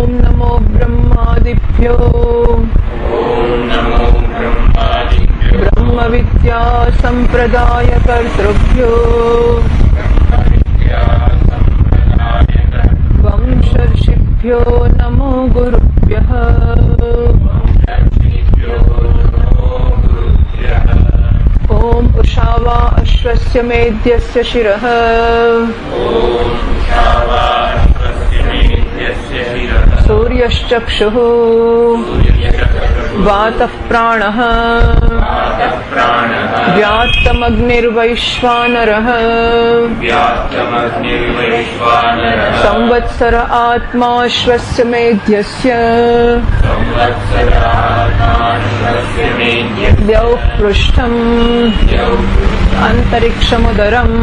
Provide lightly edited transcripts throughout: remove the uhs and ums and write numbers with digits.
ओम नमो ब्रह्मादिभ्यो ब्रह्म विद्या संप्रदाय कर्तृभ्यो वंशर्षिभ्यो नमो गुरुभ्यः। ओम उषावा अश्वस्य मेध्यस्य शिरः सूर्यश्चक्षुः वातः प्राणः व्यात्तमग्निर्वैश्वानरः संवत्सर आत्मा अश्वस्य मेध्यस्य द्यौः पृष्ठम् अन्तरिक्षमुदरम्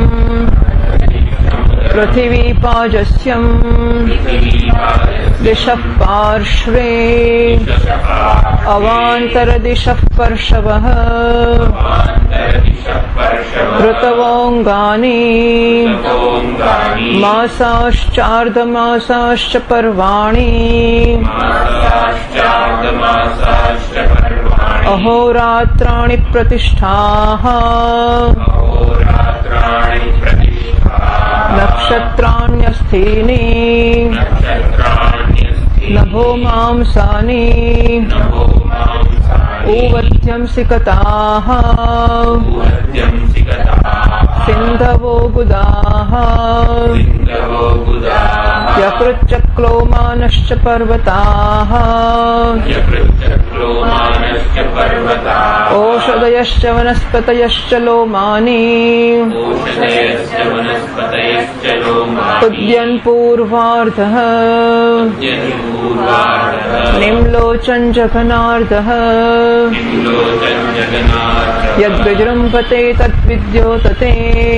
पृथिवी पाजस्यम् दिशः पार्श्वे अवान्तरदिशः पर्शवः ऋतवोऽङ्गानि मासाश्चार्धमासाश्च पर्वाणि अहोरात्राणि प्रतिष्ठाः नक्षत्राण्यस्थीनि नभो मांसानि ऊवध्यंसि कताः सिन्धवो गुदाः यकृच्चक्लोमानश्च पर्वताः ओषधयश्च वनस्पतयश्च लोमानि उद्यन् पूर्वार्धः निम्लोचन् जघनार्धः यद्विजृम्भते तद्विद्योतते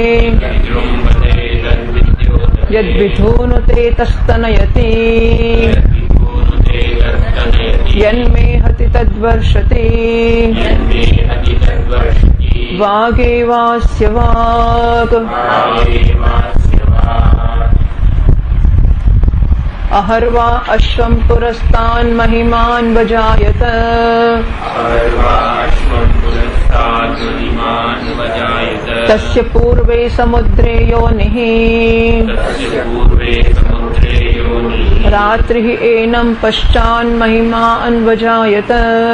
यद्विधूनुते तस्तनयति यन्मेहति तद्वर्षति वागेवास्य वाक् अहर्वा अश्वं पुरस्तान् महिमान् वजायत तस्य पूर्वे समुद्रे योनिः रात्रिः एनं पश्चान् महिमा अन्वजायत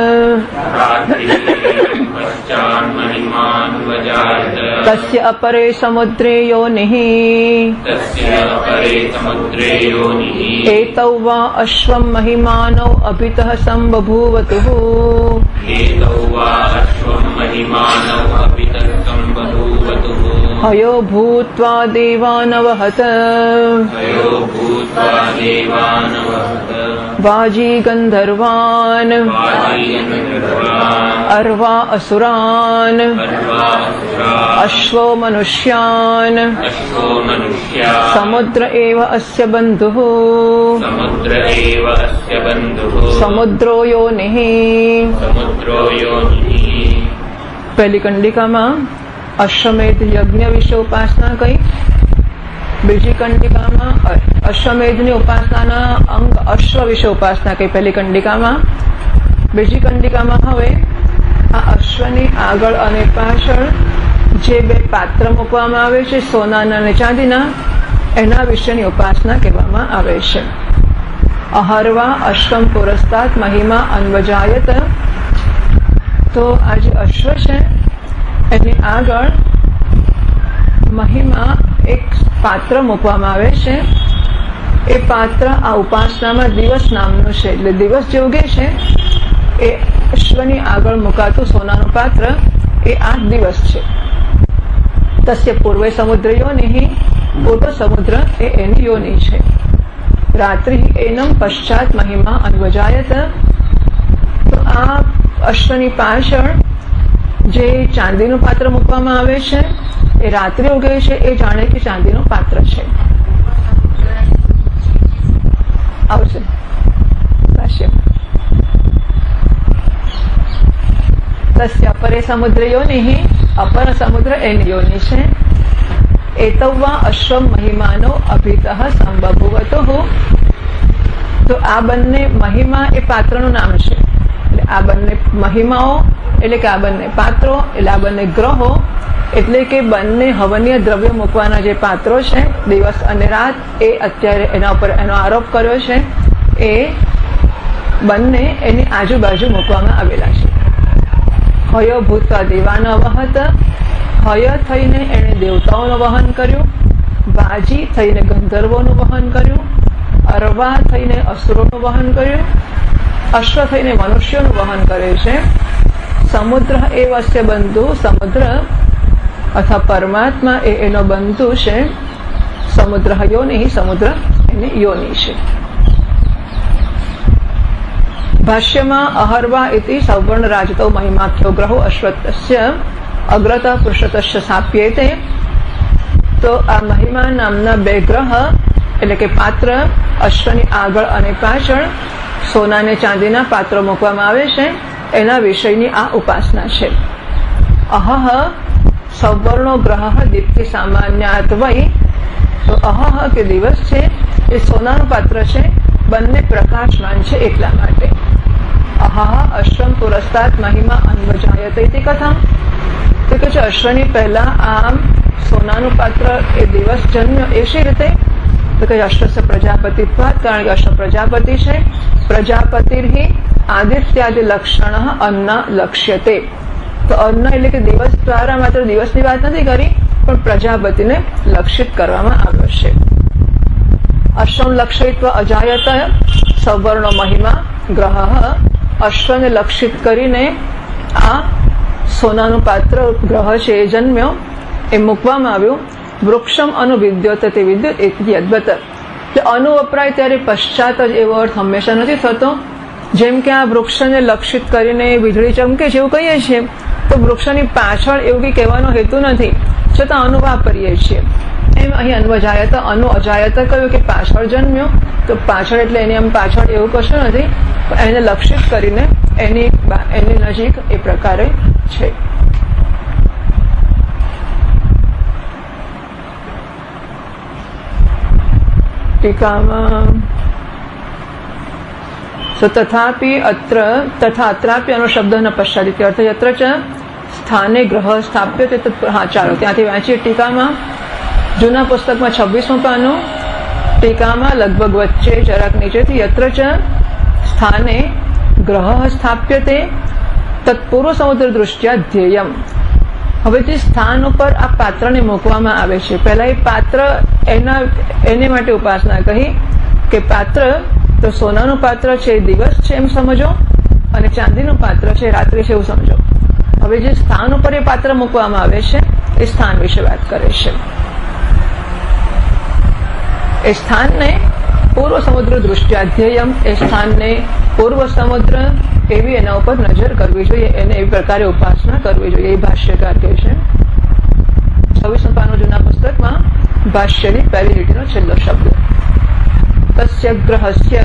तस्य अपरे समुद्रे योनिः एतौ वा अश्वं महिमानौ अभितः संबभूवतुः हयो भूत्वा देवानवहत वाजी गन्धर्वान् अर्वा असुरान् अश्वो मनुष्यान् समुद्र एव अस्य बन्धुः समुद्रो योनिः। पहली कंडिकाમાં અશ્વમેધ યજ્ઞ વિશે ઉપાસના કઈ, બીજી કંડિકામાં અશ્વમેધની ઉપાસનાના અંગ અશ્વ વિશે ઉપાસના કઈ પહેલી કંડિકામાં, બીજી કંડિકામાં હવે આ અશ્વની આગળ અને પાછળ જે બે પાત્ર મૂકવામાં આવે છે સોનાના અને ચાંદીના એના વિશેની ઉપાસના કહેવામાં આવે છે। અહર્વા અશ્વમ પુરસ્તાત મહિમા અન્વજાયત, તો આ જે અશ્વ છે એની આગળ મહિમા એક પાત્ર મૂકવામાં આવે છે। એ પાત્ર આ ઉપાસનામાં દિવસ નામનું છે, એટલે દિવસ જે ઉગે છે એ અશ્વની આગળ મુકાતું સોનાનું પાત્ર એ 8 દિવસ છે। તસ્ય પૂર્વે સમુદ્ર યોનિ, પૂર્વ સમુદ્ર એ એની યોનિ છે। રાત્રિ એનમ પશ્ચાત મહિમા અન્વજાયત, તો આ અશ્વની પાછળ જે ચાંદીનું પાત્ર મૂકવામાં આવે છે એ રાત્રિ ઉગે છે એ જાણે કે ચાંદીનું પાત્ર છે। આવશે ભાષ્ય। तस्य अपरे समुद्र योनिः, अपर समुद्र एन योनि छे। एतौ वा अश्वम महिमानो अभितः संबभूवतुः, તો આ બંને મહિમા એ પાત્રનું નામ છે. એટલે આ બંને મહિમાઓ એટલે કે આ બંને પાત્રો એટલે આ બંને ગ્રહો એટલે કે બંને હવનીય દ્રવ્ય મૂકવાના જે પાત્રો છે દિવસ અને રાત એ અત્યારે એના ઉપર એનો આરોપ કર્યો છે એ બંને એની આજુબાજુ મૂકવામાં આવેલા છે. હય ભૂત દેવાન વહત, હય થઈને એણે દેવતાઓનું વહન કર્યું, વાજી થઈને ગંધર્વોનું વહન કર્યું, અરવા થઈને અસુરોનું વહન કર્યું, અશ્વ થઈને મનુષ્યોનું વહન કરે છે. સમુદ્ર એ વસ્ય બંધુ, સમુદ્ર અથવા પરમાત્મા એ એનો બંધુ છે. સમુદ્ર યોનિ, સમુદ્ર એની યોનિ છે. ભાષ્યમાં અહર્વા ઇતિ સવર્ણ રાજતો મહિમાખ્યો ગ્રહો અશ્વતસ્ય અગ્રત પુરુષતસ્ય સાપ્યેતે. તો આ મહિમા નામના બે ગ્રહ એટલે કે પાત્ર અશ્વની આગળ અને પાછળ સોના અને ચાંદીના પાત્રો મૂકવામાં આવે છે એના વિષયની આ ઉપાસના છે. અહહ સવર્ણો ગ્રહ દીપ્તિ સામાન્યાત વૈ. તો અહહ કે દિવસ છે એ સોનાનું પાત્ર છે, બંને પ્રકાશમાન છે એટલા માટે. અહહ અશ્વમ પુરસ્તાત મહિમા અન્વજાયતે ઇતિ કથમ. તો કે છે અશ્વની પહેલા આમ સોનાનું પાત્ર એ દિવસ જન્મ્યો એ શી રીતે? તો કે અશ્વસ્ય પ્રજાપતિત્વાત, કારણ કે અશ્વ પ્રજાપતિ છે. પ્રજાપતિર્હિ આદિત્યાદિ લક્ષણ અન્ન લક્ષ્યતે. તો અન્ન એટલે કે દિવસ દ્વારા માત્ર દિવસની વાત નથી કરી પણ પ્રજાપતિને લક્ષિત કરવામાં આવ્યો છે. અશ્વમ લક્ષયિત્વ અજાયત સવર્ણો મહિમા ગ્રહ. અશ્વને લક્ષિત કરીને આ સોનાનું પાત્ર ગ્રહ છે એ જન્મ્યો એ મૂકવામાં આવ્યું. વૃક્ષમ અનુવિદ્યોત તે વિદ્યુત એતદ્યદ્વત. એટલે અનુ વપરાય ત્યારે પશ્ચાત જ એવો અર્થ હંમેશા નથી થતો. જેમ કે આ વૃક્ષને લક્ષિત કરીને વીજળી ચમકે છે એવું કહીએ છીએ તો વૃક્ષની પાછળ એવું કંઈ કહેવાનો હેતુ નથી, છતાં અનુ વાપરીએ છીએ. એમ અહીં અન્વજાયત અનુ અજાયત કહ્યું કે પાછળ જન્મ્યો, તો પાછળ એટલે એની આમ પાછળ એવું કશું નથી, એને લક્ષિત કરીને એની નજીક એ પ્રકારે છે. ટીકામાં તથાપી અત્ર તથા અત્રાપી અનો શબ્દ ન પશ્ચાદિત્ય અર્થ યત્ર ચ સ્થાને ગ્રહ સ્થાપ્ય તે. હા ચાલો ત્યાંથી વાંચીએ. ટીકામાં જૂના પુસ્તકમાં 26મું પાનું, ટીકામાં લગભગ વચ્ચે જરાક નીચેથી યત્ર ચ સ્થાને ગ્રહ સ્થાપ્યતે તત્પૂર્વ સમુદ્ર દૃષ્ટ્યા ધ્યેયમ. હવે જે સ્થાન ઉપર આ પાત્રને મૂકવામાં આવે છે પહેલા એ પાત્ર એને માટે ઉપાસના કહી કે પાત્ર તો સોનાનું પાત્ર છે દિવસ છે એમ સમજો અને ચાંદીનું પાત્ર છે રાત્રિ છે એવું સમજો. હવે જે સ્થાન ઉપર એ પાત્ર મૂકવામાં આવે છે એ સ્થાન વિશે વાત કરે છે. એ સ્થાનને પૂર્વ સમુદ્ર દૃષ્ટ્યાધ્યેયમ, એ સ્થાનને પૂર્વ સમુદ્ર એવી એના ઉપર નજર કરવી જોઈએ, એને એ પ્રકારે ઉપાસના કરવી જોઈએ એ ભાષ્યકાર કહે છે. 26 પાનું જૂના પુસ્તકમાં ભાષ્યની પહેલી લીટીનો છેલ્લો શબ્દ. તસ્ય ગ્રહસ્ય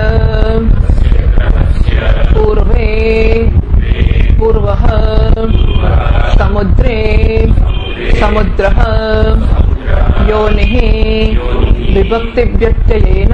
પૂર્વે પૂર્વઃ સમુદ્રે સમુદ્રઃ યોનિઃ વિભક્તિ વ્યત્યયેન.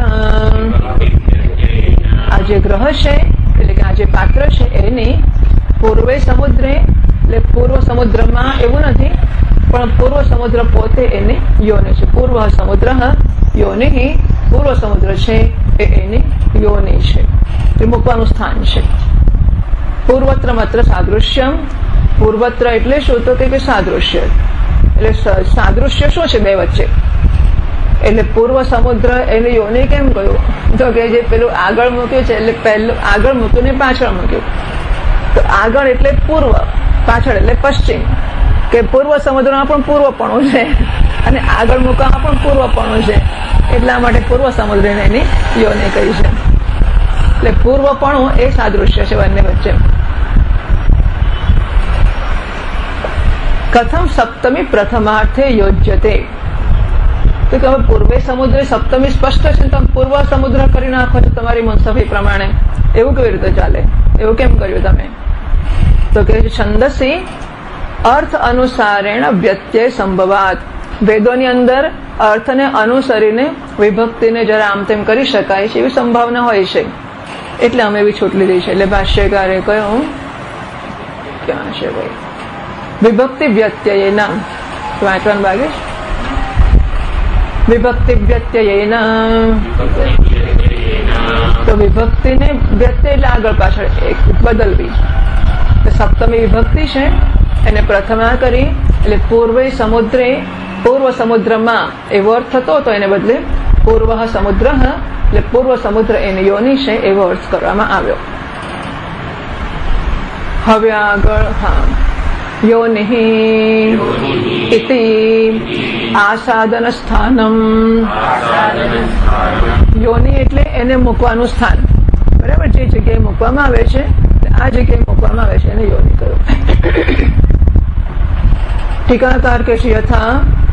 આ જે ગ્રહ છે એટલે કે આ જે પાત્ર છે એની પૂર્વે સમુદ્રે એટલે પૂર્વ સમુદ્રમાં એવું નથી પણ પૂર્વ સમુદ્ર પોતે એની યોનિ છે. પૂર્વ સમુદ્ર યોનિ, પૂર્વ સમુદ્ર છે એ એની યોનિ છે, એ મૂકવાનું સ્થાન છે. પૂર્વત્ર માત્ર સાદૃશ્યમ. પૂર્વત્ર એટલે શું? તો કે સાદૃશ્ય એટલે સાદૃશ્ય શું છે બે વચ્ચે? એટલે પૂર્વ સમુદ્ર એને યોનિ કેમ કહ્યું? તો કે જે પેલું આગળ મૂક્યું છે એટલે પહેલું આગળ મૂક્યું ને પાછળ મૂક્યું. તો આગળ એટલે પૂર્વ, પાછળ એટલે પશ્ચિમ. કે પૂર્વ સમુદ્રમાં પણ પૂર્વપણું છે અને આગળ મૂકવામાં પણ પૂર્વપણું છે, એટલા માટે પૂર્વ સમુદ્રને એની યોનિ કહી છે. એટલે પૂર્વપણું એ સાદૃશ્ય છે બંને વચ્ચે. કથમ સપ્તમી પ્રથમાર્થે યોજ્યતે. તો કે હવે પૂર્વે સમુદ્ર સપ્તમી સ્પષ્ટ છે, તમે પૂર્વ સમુદ્ર કરી નાખો છો તમારી મુનસફી પ્રમાણે, એવું કેવી રીતે ચાલે? એવું કેમ કર્યું તમે? તો કે છંદસી અર્થ અનુસારેણ વ્યત્યય સંભવાત. વેદોની અંદર અર્થને અનુસરીને વિભક્તિને જરા આમ તેમ કરી શકાય છે એવી સંભાવના હોય છે, એટલે અમે એવી છૂટ લીધી છે. એટલે ભાષ્યકારે કહ્યું ક્યાં છે ભાઈ, વિભક્તિ વ્યત્યયેના વાંચવાનું બાકી છે. વિભક્તિ વ્યત્યયેના, તો વિભક્તિને વ્યત્યય એટલે આગળ પાછળ એક બદલવી. સપ્તમી વિભક્તિ છે એને પ્રથમા કરી એટલે પૂર્વ સમુદ્રમાં એવો અર્થ થતો હતો, એને બદલે પૂર્વ સમુદ્ર એટલે પૂર્વ સમુદ્ર એની યોની છે એવો અર્થ કરવામાં આવ્યો. હવે આગળ યોનિ ઇતિ આસાદન સ્થાનમ. યોનિ એટલે એને મૂકવાનું સ્થાન, બરાબર, જે જગ્યાએ મૂકવામાં આવે છે આ જગ્યાએ મૂકવામાં આવે છે એને યોનિ કહ્યું. ટીકાકાર કે છે યથા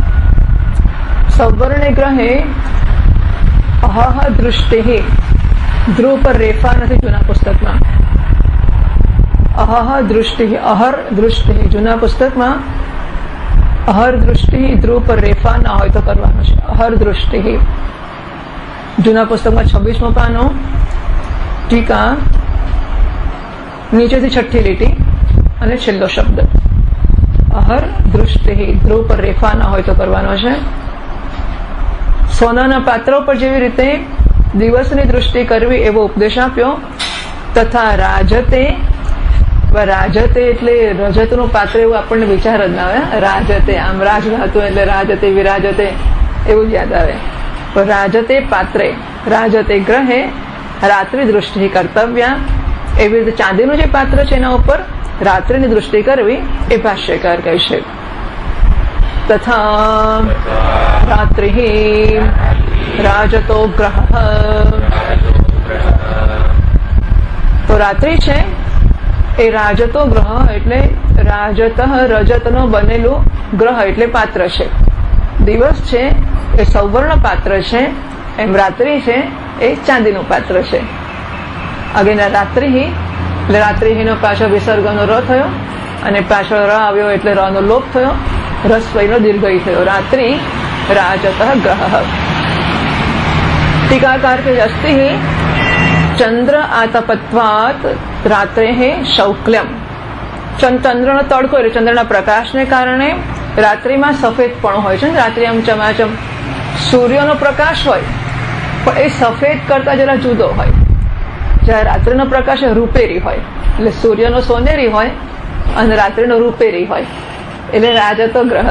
સવર્ણે ગ્રહે અહહ દૃષ્ટિ, ધ્રુવ પર રેફા નથી જૂના પુસ્તકમાં. અહહ દૃષ્ટિ, અહર દૃષ્ટિ જૂના પુસ્તકમાં અહર દૃષ્ટિ, ધ્રુવ પર રેફા ના હોય તો કરવાનું છે અહર દૃષ્ટિ. જૂના પુસ્તકમાં 26મો પાનો, ટીકા નીચેથી છઠ્ઠી લીટી અને છેલ્લો શબ્દ. અહર દૃષ્ટિ, ધ્રુવ પર રેફા ના હોય તો કરવાનો છે. સોનાના પાત્ર ઉપર જેવી રીતે દિવસની દૃષ્ટિ કરવી એવો ઉપદેશ આપ્યો, તથા રાજતે એટલે રજતનું પાત્ર એવું આપણને વિચાર જ ના આવે. રાજતે આમ રાજ ધાતુ એટલે રાજતે વિરાજતે એવું જ યાદ આવે. પણ રાજતે પાત્રે, રાજતે ગ્રહે રાત્રિ દૃષ્ટિ કર્તવ્યા, એવી રીતે ચાંદીનું જે પાત્ર છે એના ઉપર રાત્રિની દૃષ્ટિ કરવી એ ભાષ્યકાર કહે છે. તથા રાત્રિ રાજતો ગ્રહ, તો રાત્રિ છે એ રાજતો ગ્રહ એટલે રાજત રજતનો બનેલું ગ્રહ એટલે પાત્ર છે. દિવસ છે એ સૌવર્ણ પાત્ર છે, એમ રાત્રિ છે એ ચાંદીનું પાત્ર છે. આગળના રાત્રિ એટલે રાત્રિનો પાછળ વિસર્ગનો ર થયો અને પાછળ ર આવ્યો એટલે ર નો લોપ થયો, રસ્વઈનો દીર્ઘઈ થયો. રાત્રિ રાજત ગ્રહ. ટીકાકાર કે અસ્તિ ચંદ્ર આતપત્વાત રાત્રે શૌક્લ્યમ. ચંદ્રનો તડકો એટલે ચંદ્રના પ્રકાશને કારણે રાત્રિમાં સફેદ પણ હોય છે. રાત્રિ આમ ચમાચમ સૂર્યનો પ્રકાશ હોય પણ એ સફેદ કરતા જરા જુદો હોય. જ્યારે રાત્રિનો પ્રકાશ રૂપેરી હોય, એટલે સૂર્યનો સોનેરી હોય અને રાત્રિનો રૂપેરી હોય, એટલે રાજતો ગ્રહ.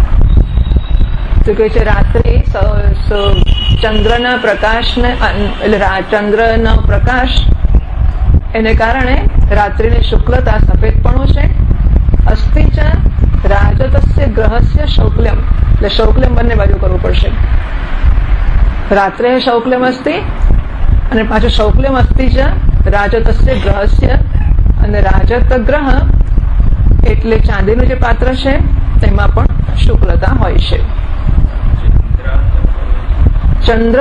તો કહે છે રાત્રિ ચંદ્રના પ્રકાશને એટલે ચંદ્રનો પ્રકાશ એને કારણે રાત્રિની શુક્લતા સફેદપણું છે. અસ્તિ ચ રાજતસ્ય ગ્રહસ્ય શૌક્લ્યમ, એટલે શૌક્લ્યમ બંને બાજુ કરવું પડશે. રાત્રે શૌક્લ્યમ અસ્તિ અને પાછું શૌક્લ્યમ અસ્તિ ચ રાજતસ્ય ગ્રહસ્ય, અને રાજત ગ્રહ એટલે ચાંદીનું જે પાત્ર છે તેમાં પણ શુક્લતા હોય છે. ચંદ્ર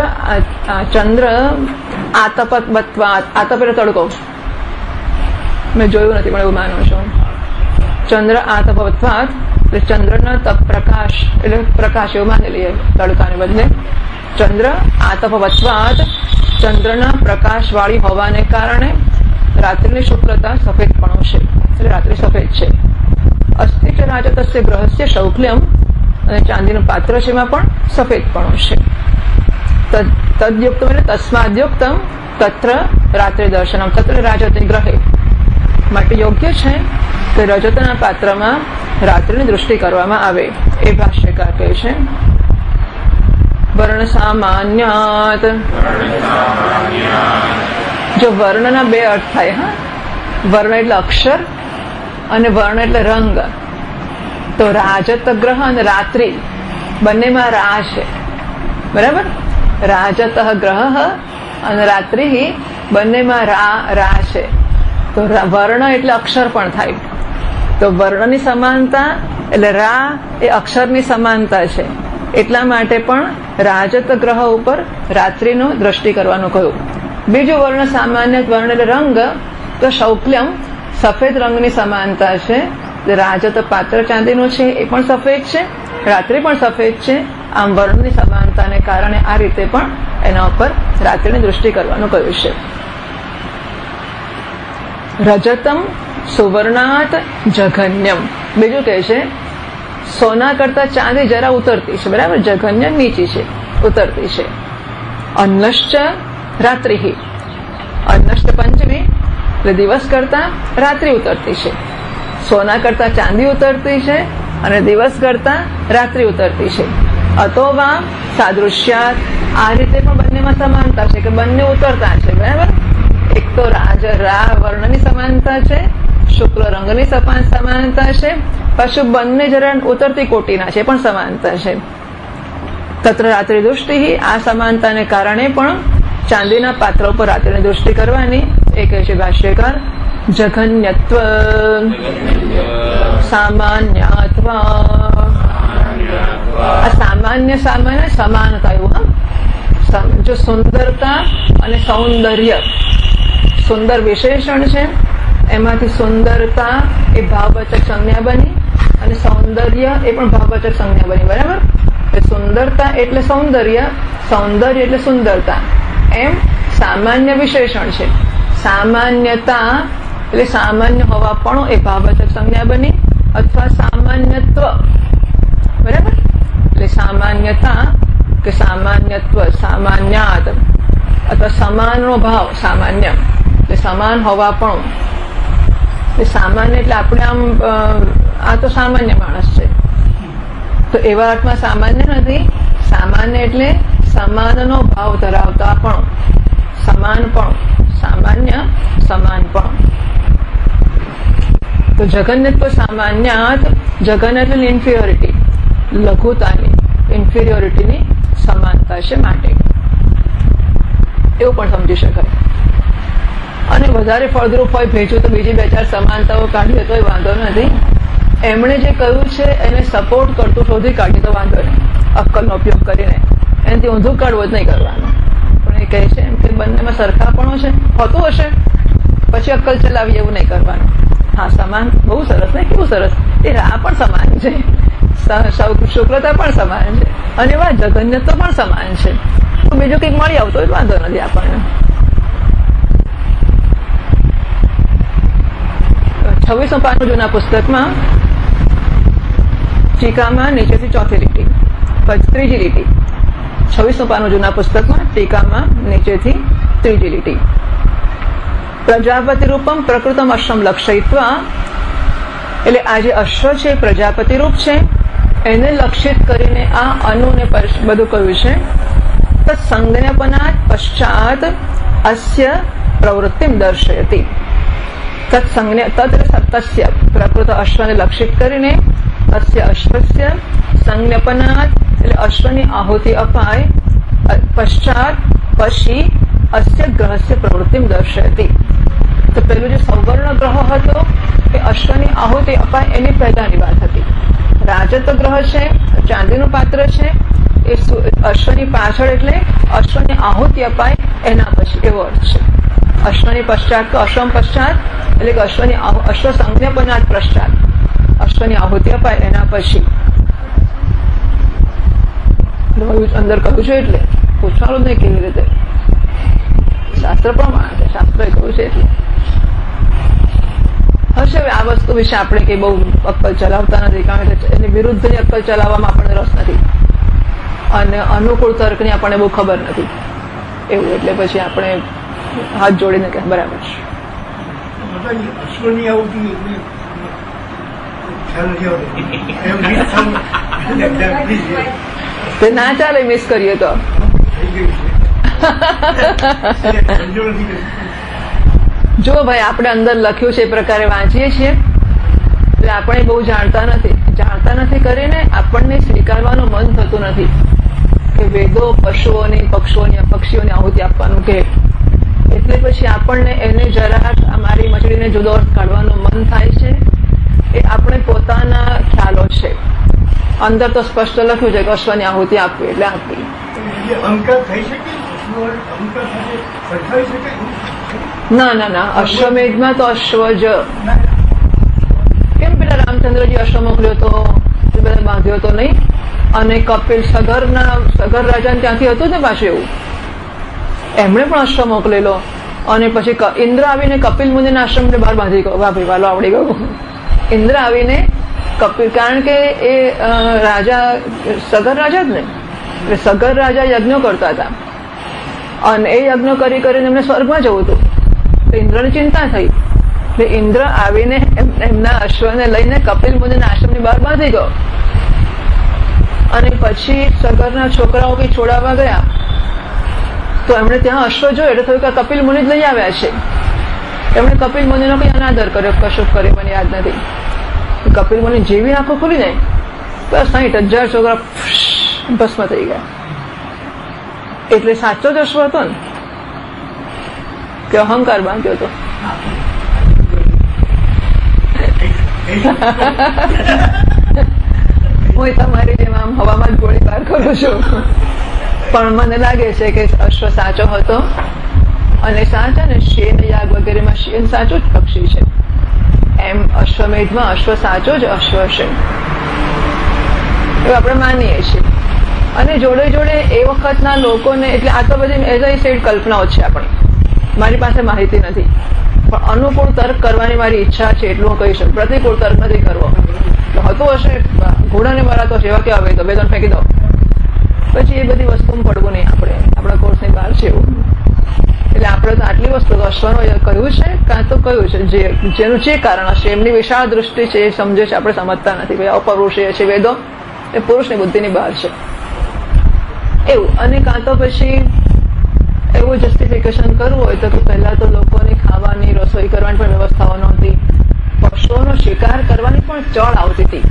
આતપત્વાત, આતપ એટલે તડકો, મેં જોયું નથી પણ એવું માનું છું. ચંદ્ર આતપત્વાત એટલે ચંદ્રના તપ પ્રકાશ એટલે પ્રકાશ એવું માની લઈએ તડકાને બદલે. ચંદ્ર આતપત્વાત ચંદ્રના પ્રકાશ વાળી હોવાને કારણે રાત્રિની શુક્લતા સફેદપણું છે, એટલે રાત્રિ સફેદ છે. અસ્તિ ચ રાજતસ્ય ગ્રહસ્ય શૌક્લ્યમ, અને ચાંદીનું પાત્ર છે એમાં પણ સફેદપણું છે. તદ્યુક્તમ એટલે તસ્માદ્યુક્તમ તત્ર રાત્રિ દર્શનમ, તત્ર રાજતે ગ્રહે, માટે યોગ્ય છે કે રજતના પાત્રમાં રાત્રિની દૃષ્ટિ કરવામાં આવે એ ભાષ્યકાર કહે છે. વર્ણ સામાન્યાત, જો વર્ણના બે અર્થ થાય. વર્ણ એટલે અક્ષર અને વર્ણ એટલે રંગ. તો રાજત ગ્રહ અને રાત્રિ બંનેમાં રા છે, બરાબર. રાજત ગ્રહ અને રાત્રિ બંનેમાં રા છે. તો વર્ણ એટલે અક્ષર પણ થાય. તો વર્ણની સમાનતા એટલે રા એ અક્ષરની સમાનતા છે, એટલા માટે પણ રાજત ગ્રહ ઉપર રાત્રિનો દ્રષ્ટિ કરવાનું કહ્યું. બીજું વર્ણ સામાન્ય વર્ણ એટલે રંગ, તો શૌક્લ્યમ સફેદ રંગની સમાનતા છે, રાજત પાત્ર ચાંદીનું છે એ પણ સફેદ છે, રાત્રિ પણ સફેદ છે. આમ વર્ણની સમાનતાને કારણે આ રીતે પણ એના ઉપર રાત્રિની દૃષ્ટિ કરવાનું કહ્યું છે. રજતમ સુવર્ણાત જઘન્યમ. બીજું કહે છે સોના કરતા ચાંદી જરા ઉતરતી છે, બરાબર, જઘન્ય નીચી છે, ઉતરતી છે. અન્નશ્ચ રાત્રિ, અન્નશ્ચ પંચમી એટલે દિવસ કરતા રાત્રિ ઉતરતી છે. સોના કરતા ચાંદી ઉતરતી છે અને દિવસ કરતા રાત્રિ ઉતરતી છે. અતોવા સાદૃશ્યાત, આ રીતે પણ બંનેમાં સમાનતા છે કે બંને ઉતરતા છે, બરાબર. એક તો રા વર્ણની સમાનતા છે, શુક્લ રંગની સમાનતા છે, પાછું બંને જરા ઉતરતી કોટીના છે પણ સમાનતા છે. તત્ર રાત્રિ દૃષ્ટિ, આ સમાનતાને કારણે પણ ચાંદીના પાત્ર ઉપર રાત્રિની દૃષ્ટિ કરવાની. એ કહે છે ભાષ્યકાર જઘન્યત્વ સામાન્યત્વા. આ સામાન્ય સમાનતા એવું. જો સુંદરતા અને સૌંદર્ય, સુંદર વિશેષણ છે, એમાંથી સુંદરતા એ ભાવવાચક સંજ્ઞા બની અને સૌંદર્ય એ પણ ભાવવાચક સંજ્ઞા બની, બરાબર. સુંદરતા એટલે સૌંદર્ય, સૌંદર્ય એટલે સુંદરતા, એમ સામાન્ય વિશેષણ છે. સામાન્યતા એટલે સામાન્ય હોવાપણું એ ભાવવાચક સંજ્ઞા બની અથવા સામાન્યત્વ, બરાબર. એટલે સામાન્યતા કે સામાન્યત્વ, સામાન્યાત અથવા સમાનનો ભાવ, સામાન્ય એટલે સમાન હોવાપણું. એટલે સામાન્ય એટલે આપણે આમ આ તો સામાન્ય માણસ છે, તો એવા અર્થમાં સામાન્ય નથી. સામાન્ય એટલે સમાનનો ભાવ ધરાવતા પણ, સમાન પણ, સામાન્ય સમાન પણ. તો જઘન્યત્વ સામાન્યાત, જઘન્ય એટલે ઇન્ફિરિયોરિટી, લઘુતાની, ઇન્ફિરિયોરિટીની સમાનતા છે માટે, એવું પણ સમજી શકાય. અને વધારે ફળદ્રુપ હોય ભેજું તો બીજી બે ચાર સમાનતાઓ કાઢીએ તો વાંધો નથી. એમણે જે કહ્યું છે એને સપોર્ટ કરતું શોધી કાઢીએ તો વાંધો નહીં, અક્કલનો ઉપયોગ કરીને. એનાથી ઊંધું કાઢવું જ નહીં કરવાનું. પણ એ કહે છે એમ કે બંનેમાં સરખાપણું છે, હોતું હશે, પછી અક્કલ ચલાવીએ એવું નહીં કરવાનું. હા, સમાન, બહુ સરસ ને, કેવું સરસ. એ રા પણ સમાન છે, શુક્લતા પણ સમાન છે અને એવા જઘન્યત્વ પણ સમાન છે. તો બીજું કંઈક મળી આવતો હોય વાંધો નથી આપણને. 26 પાનું જૂના પુસ્તકમાં ટીકામાં નીચેથી ચોથી લીટી, ત્રીજી લીટી. 26 પાનું જૂના પુસ્તકમાં ટીકામાં નીચેથી ત્રીજી લીટી. પ્રજાપતિ રૂપમ પ્રકૃતમ અશ્વમ લક્ષયિત્વા, એટલે આ જે અશ્વ છે પ્રજાપતિ રૂપ છે, એને લક્ષિત કરીને આ અનુને બધું કહ્યું છે. તત્સંજ્ઞાપનાત પશ્ચાત અસ્ય પ્રવૃત્તિમ દર્શયતિ. તત્સંજ્ઞા પ્રકૃત અશ્વને લક્ષિત કરીને અસ્ય અશ્વસ્ય સંજ્ઞાપનાત એટલે અશ્વની આહુતિ અપાય, પશ્ચાત પછી અસ્ય ગ્રહસ્ય પ્રવૃત્તિમ દર્શયતિ. તો પેલું જે સૌવર્ણ ગ્રહ હતો એ અશ્વની આહુતિ અપાય એની પહેલાની વાત હતી. રાજત ગ્રહ છે, ચાંદીનું પાત્ર છે, એ અશ્વની પાછળ એટલે અશ્વની આહુતિ અપાય એના પછી, એવો અર્થ છે. અશ્વની પશ્ચાત કે અશ્વમ પશ્ચાત એટલે કે અશ્વ સંજ્ઞાપનાત પશ્ચાત, અશ્વની આહુતિ અપાય એના પછી. અંદર કહ્યું છે એટલે પૂછવાનું જ નહીં કેવી રીતે, શાસ્ત્ર પ્રમાણે છે, શાસ્ત્રએ કહ્યું છે એટલે હશે. હવે આ વસ્તુ વિશે આપણે કઈ બહુ અક્કલ ચલાવતા નથી, કારણ કે એની વિરુદ્ધની અક્કલ ચલાવવામાં આપણને રસ નથી અને અનુકૂળ તર્કની આપણને બહુ ખબર નથી એવું. એટલે પછી આપણે હાથ જોડીને કે બરાબર છે. તે ના ચાલે મિસ કરીએ તો. જો ભાઈ આપણે અંદર લખ્યું છે એ પ્રકારે વાંચીએ છીએ એટલે આપણે બહુ જાણતા નથી કરીને આપણને સ્વીકારવાનું મન થતું નથી કે વેદો પશુઓની પક્ષીઓની આહુતિ આપવાનું કે, એટલે પછી આપણને એને જરા અમારી મછલીને જુદો અર્થ કાઢવાનું મન થાય છે. એ આપણે પોતાના ખ્યાલો છે. અંદર તો સ્પષ્ટ લખ્યું છે કે અશ્વની આહુતિ આપવી એટલે આપવી. ના, અશ્વમેધમાં તો અશ્વ જ. કેમ પેલા રામચંદ્ર ઇન્દ્રજી અશ્વ મોકલ્યો તો એ બધા બાંધ્યો તો નહીં, અને કપિલ સગર રાજાને ત્યાંથી હતું ને પાછું એવું, એમણે પણ અશ્વ મોકલેલો, અને પછી ઇન્દ્ર આવીને કપિલ મુનિના આશ્રમને બહાર બાંધી ગયો. વાહ ભાઈ, વાલો આવડી ગયો. ઇન્દ્ર આવીને કપિલ, કારણ કે એ રાજા સગર રાજા જ ને, એટલે સગર રાજા યજ્ઞ કરતા હતા, અને એ યજ્ઞ કરી કરીને એમને સ્વર્ગમાં જવું હતું. તો ઇન્દ્રની ચિંતા થઈ, એટલે ઇન્દ્ર આવીને એમના અશ્વને લઈને કપિલ મુનિના આશ્રમની બહાર બાંધી ગયો. અને પછી સગરના છોકરાઓ કઈ છોડાવવા ગયા તો એમણે ત્યાં અશ્વ જોયો, એટલે થયું કે કપિલ મુનિ જ લઈ આવ્યા છે. એમણે કપિલ મુનિનો કઈ અનાદર કર્યો, કશું કર્યો મને યાદ નથી. કપિલ મુનિ જેવી આંખો ખુલી ને તો 60,000 છોકરા ભસ્મ થઈ ગયા. એટલે સાચો જ અશ્વ હતો ને કે અહંકાર બાંધ્યો હતો? હું તમારી જેમ આમ હવામાં જ ગોળીબાર કરું છું, પણ મને લાગે છે કે અશ્વ સાચો હતો. અને સાચા ને શેન યાગ વગેરેમાં શેન સાચું જ પક્ષી છે, એમ અશ્વમેધમાં અશ્વ સાચો જ અશ્વ છે એવું આપણે માનીએ છીએ. અને જોડે જોડે એ વખતના લોકોને, એટલે આ તો બધી એઝ આઈ સેડ કલ્પનાઓ છે આપણી, મારી પાસે માહિતી નથી, પણ અનુકૂળ તર્ક કરવાની મારી ઈચ્છા છે એટલું હું કહી શકું. પ્રતિકૂળ તર્ક નથી કરવો. હતું હશે ઘોડાને મરાતો છે એવા કેવા ભાઈ, તો બે ત્રણ ફેંકી દો, પછી એ બધી વસ્તુમાં પડવું નહીં. આપણે આપણા કોર્સની બહાર છે એવું. એટલે આપણે તો આટલી વસ્તુ અશ્વનો કહ્યું છે, કાં તો કહ્યું છે જેનું જે કારણ હશે, એમની વિશાળ દૃષ્ટિ છે એ સમજે છે, આપણે સમજતા નથી. ભાઈ અપૌરુષીય છે વેદો, એ પુરુષની બુદ્ધિની બહાર છે એવું. અને કાં તો પછી એવું જસ્ટિફિકેશન કરવું હોય તો પહેલા તો લોકોની ખાવાની રસોઈ કરવાની પણ વ્યવસ્થાઓ નહોતી, પશુઓનો શિકાર કરવાની પણ ચળ આવતી હતી.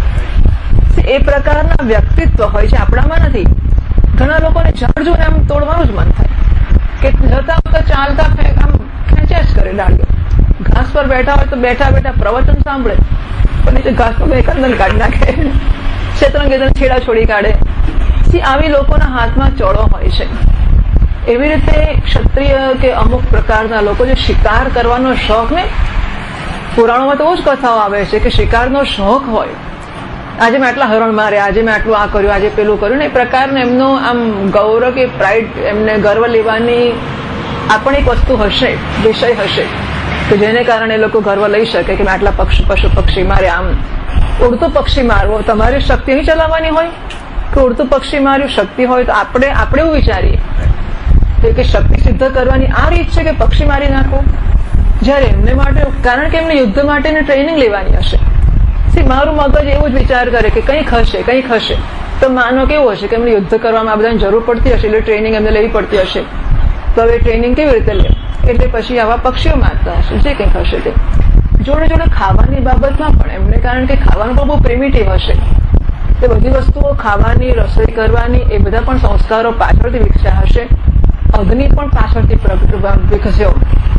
એ પ્રકારના વ્યક્તિત્વ હોય છે, આપણામાં નથી. ઘણા લોકોને ઝાડ જોઈને આમ તોડવાનું જ મન થાય, કે જતા આવતા ચાલતા આમ ખેંચ્યા જ કરે ડાળીઓ. ઘાસ પર બેઠા હોય તો બેઠા બેઠા પ્રવચન સાંભળે, પણ નીચે ઘાસ પર બે કંદન કાઢી નાખે, ક્ષેત્રંગ છેડા છોડી કાઢે. આવી લોકોના હાથમાં ચળો હોય છે. એવી રીતે ક્ષત્રિય કે અમુક પ્રકારના લોકો જે શિકાર કરવાનો શોખ ને, પુરાણોમાં તો બહુ જ કથાઓ આવે છે કે શિકારનો શોખ હોય. આજે મેં આટલા હરણ માર્યા, આજે મેં આટલું આ કર્યું, આજે પેલું કર્યું ને, એ પ્રકારનો એમનો આમ ગૌરવ કે પ્રાઇડ, એમને ગર્વ લેવાની આ પણ એક વસ્તુ હશે, વિષય હશે કે જેને કારણે એ લોકો ગર્વ લઈ શકે કે મેં આટલા પશુ પક્ષી માર્યા. આમ ઉડતું પક્ષી મારવો તમારી શક્તિ નહીં ચલાવવાની હોય કે ઉડતું પક્ષી માર્યું શક્તિ હોય તો આપણે એવું વિચારીએ કે શક્તિ સિદ્ધ કરવાની આ રીત છે કે પક્ષી મારી નાખવું, જયારે એમને માટે, કારણ કે એમને યુદ્ધ માટેની ટ્રેનિંગ લેવાની હશે. મારું મગજ એવું જ વિચાર કરે કે કંઈક હશે તો માનો કેવું હશે કે એમને યુદ્ધ કરવામાં આ બધાની જરૂર પડતી હશે, એટલે ટ્રેનિંગ એમને લેવી પડતી હશે. તો હવે ટ્રેનિંગ કેવી રીતે લે? એટલે પછી આવા પક્ષીઓ મારતા હશે, જે કંઈક હશે તે. જોડે જોડે ખાવાની બાબતમાં પણ એમને, કારણ કે ખાવાનું પણ બહુ પ્રિમિટિવ હશે, તે બધી વસ્તુઓ ખાવાની, રસોઈ કરવાની, એ બધા પણ સંસ્કારો પાછળથી વિકસ્યા હશે. અગ્નિ પણ પાછળથી વિકસ્યો.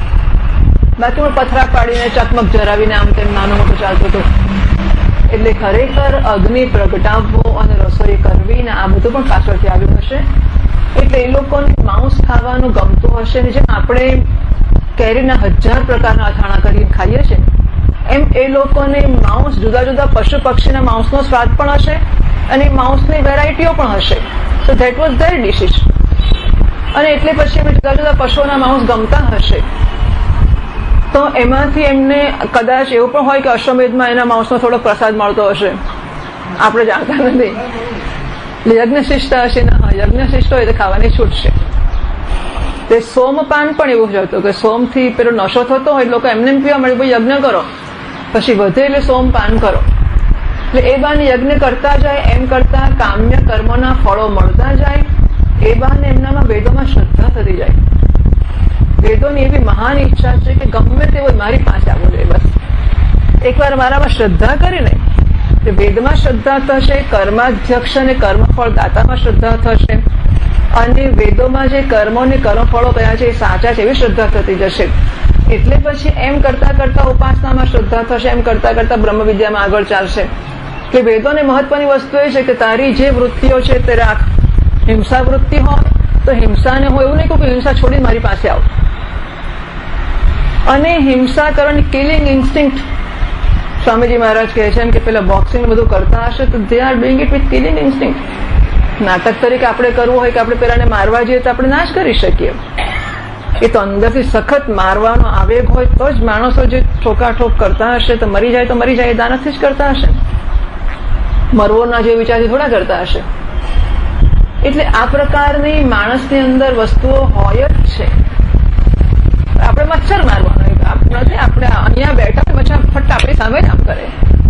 બાકી પણ પથરા પાડીને ચકમક જરાવીને આમ તેમ નાનું મોટું ચાલતું હતું. એટલે ખરેખર અગ્નિ પ્રગટાવવો અને રસોઈ કરવી ને આ બધું પણ પાછળથી આવ્યું હશે. એટલે એ લોકોને માંસ ખાવાનું ગમતું હશે ને, જેમ આપણે કેરીના 1000 પ્રકારના અથાણા કરીને ખાઈએ છીએ, એમ એ લોકોને માંસ, જુદા જુદા પશુ પક્ષીના માંસનો સ્વાદ પણ હશે અને માંસની વેરાયટીઓ પણ હશે. So that was there dishes. અને એટલે પછી એમને જુદા જુદા પશુઓના માંસ ગમતા હશે. તો એમાંથી એમને કદાચ એવું પણ હોય કે અશ્વમેધમાં એના માંસનો થોડો પ્રસાદ મળતો હશે, આપણે જાણતા નથી. યજ્ઞશિષ્ટ હશે ને, યજ્ઞશિષ્ટ હોય તો ખાવાની છૂટ છે. તે સોમપાન પણ એવું જ હતું કે સોમથી પેલો નશો થતો હોય, લોકો એમને પીવા મળે, ભાઈ યજ્ઞ કરો, પછી વધે એટલે સોમપાન કરો. એટલે એ બાને યજ્ઞ કરતા જાય, એમ કરતા કામ્ય કર્મોના ફળો મળતા જાય. એ બાને એમનામાં વેદોમાં શ્રદ્ધા થતી જાય. વેદોની એવી મહાન ઈચ્છા છે કે ગમે તેવો મારી પાસે આવવું જોઈએ. બસ એકવાર મારામાં શ્રદ્ધા કરીને, વેદમાં શ્રદ્ધા થશે, કર્માધ્યક્ષ અને કર્મફળ દાતામાં શ્રદ્ધા થશે, અને વેદોમાં જે કર્મો અને કર્મફળો કયા છે એ સાચા છે એવી શ્રદ્ધા થતી જશે. એટલે પછી એમ કરતા કરતા ઉપાસનામાં શ્રદ્ધા થશે, એમ કરતા કરતા બ્રહ્મ વિદ્યામાં આગળ ચાલશે. કે વેદોને મહત્વની વસ્તુ એ છે કે તારી જે વૃત્તિઓ છે તે રાખ. હિંસા વૃત્તિ હોય તો હિંસાને હું એવું નહીં કહું કે હિંસા છોડીને મારી પાસે આવ. અને હિંસા કરવાની કિલિંગ ઇન્સ્ટિંક્ટ સ્વામીજી મહારાજ કહે છે કે પેલા બોક્સિંગ બધું કરતા હશે તો they are doing it with killing instinct. નાટક તરીકે આપણે કરવું હોય કે આપણે પેલાને મારવા જઈએ તો આપણે ના જ કરી શકીએ. એ તો અંદરથી સખત મારવાનો આવેગ હોય તો જ માણસો જે ઠોકાઠોક કરતા હશે તો મરી જાય દાનતથી જ કરતા હશે. મરવોના જે વિચારથી થોડા કરતા હશે. એટલે આ પ્રકારની માણસની અંદર વસ્તુઓ હોય જ છે. આપણે મચ્છર મારવાનો નથી. આપણે અહીંયા બેઠા મચ્છર ફટ આપણી સામે જ આમ કરે.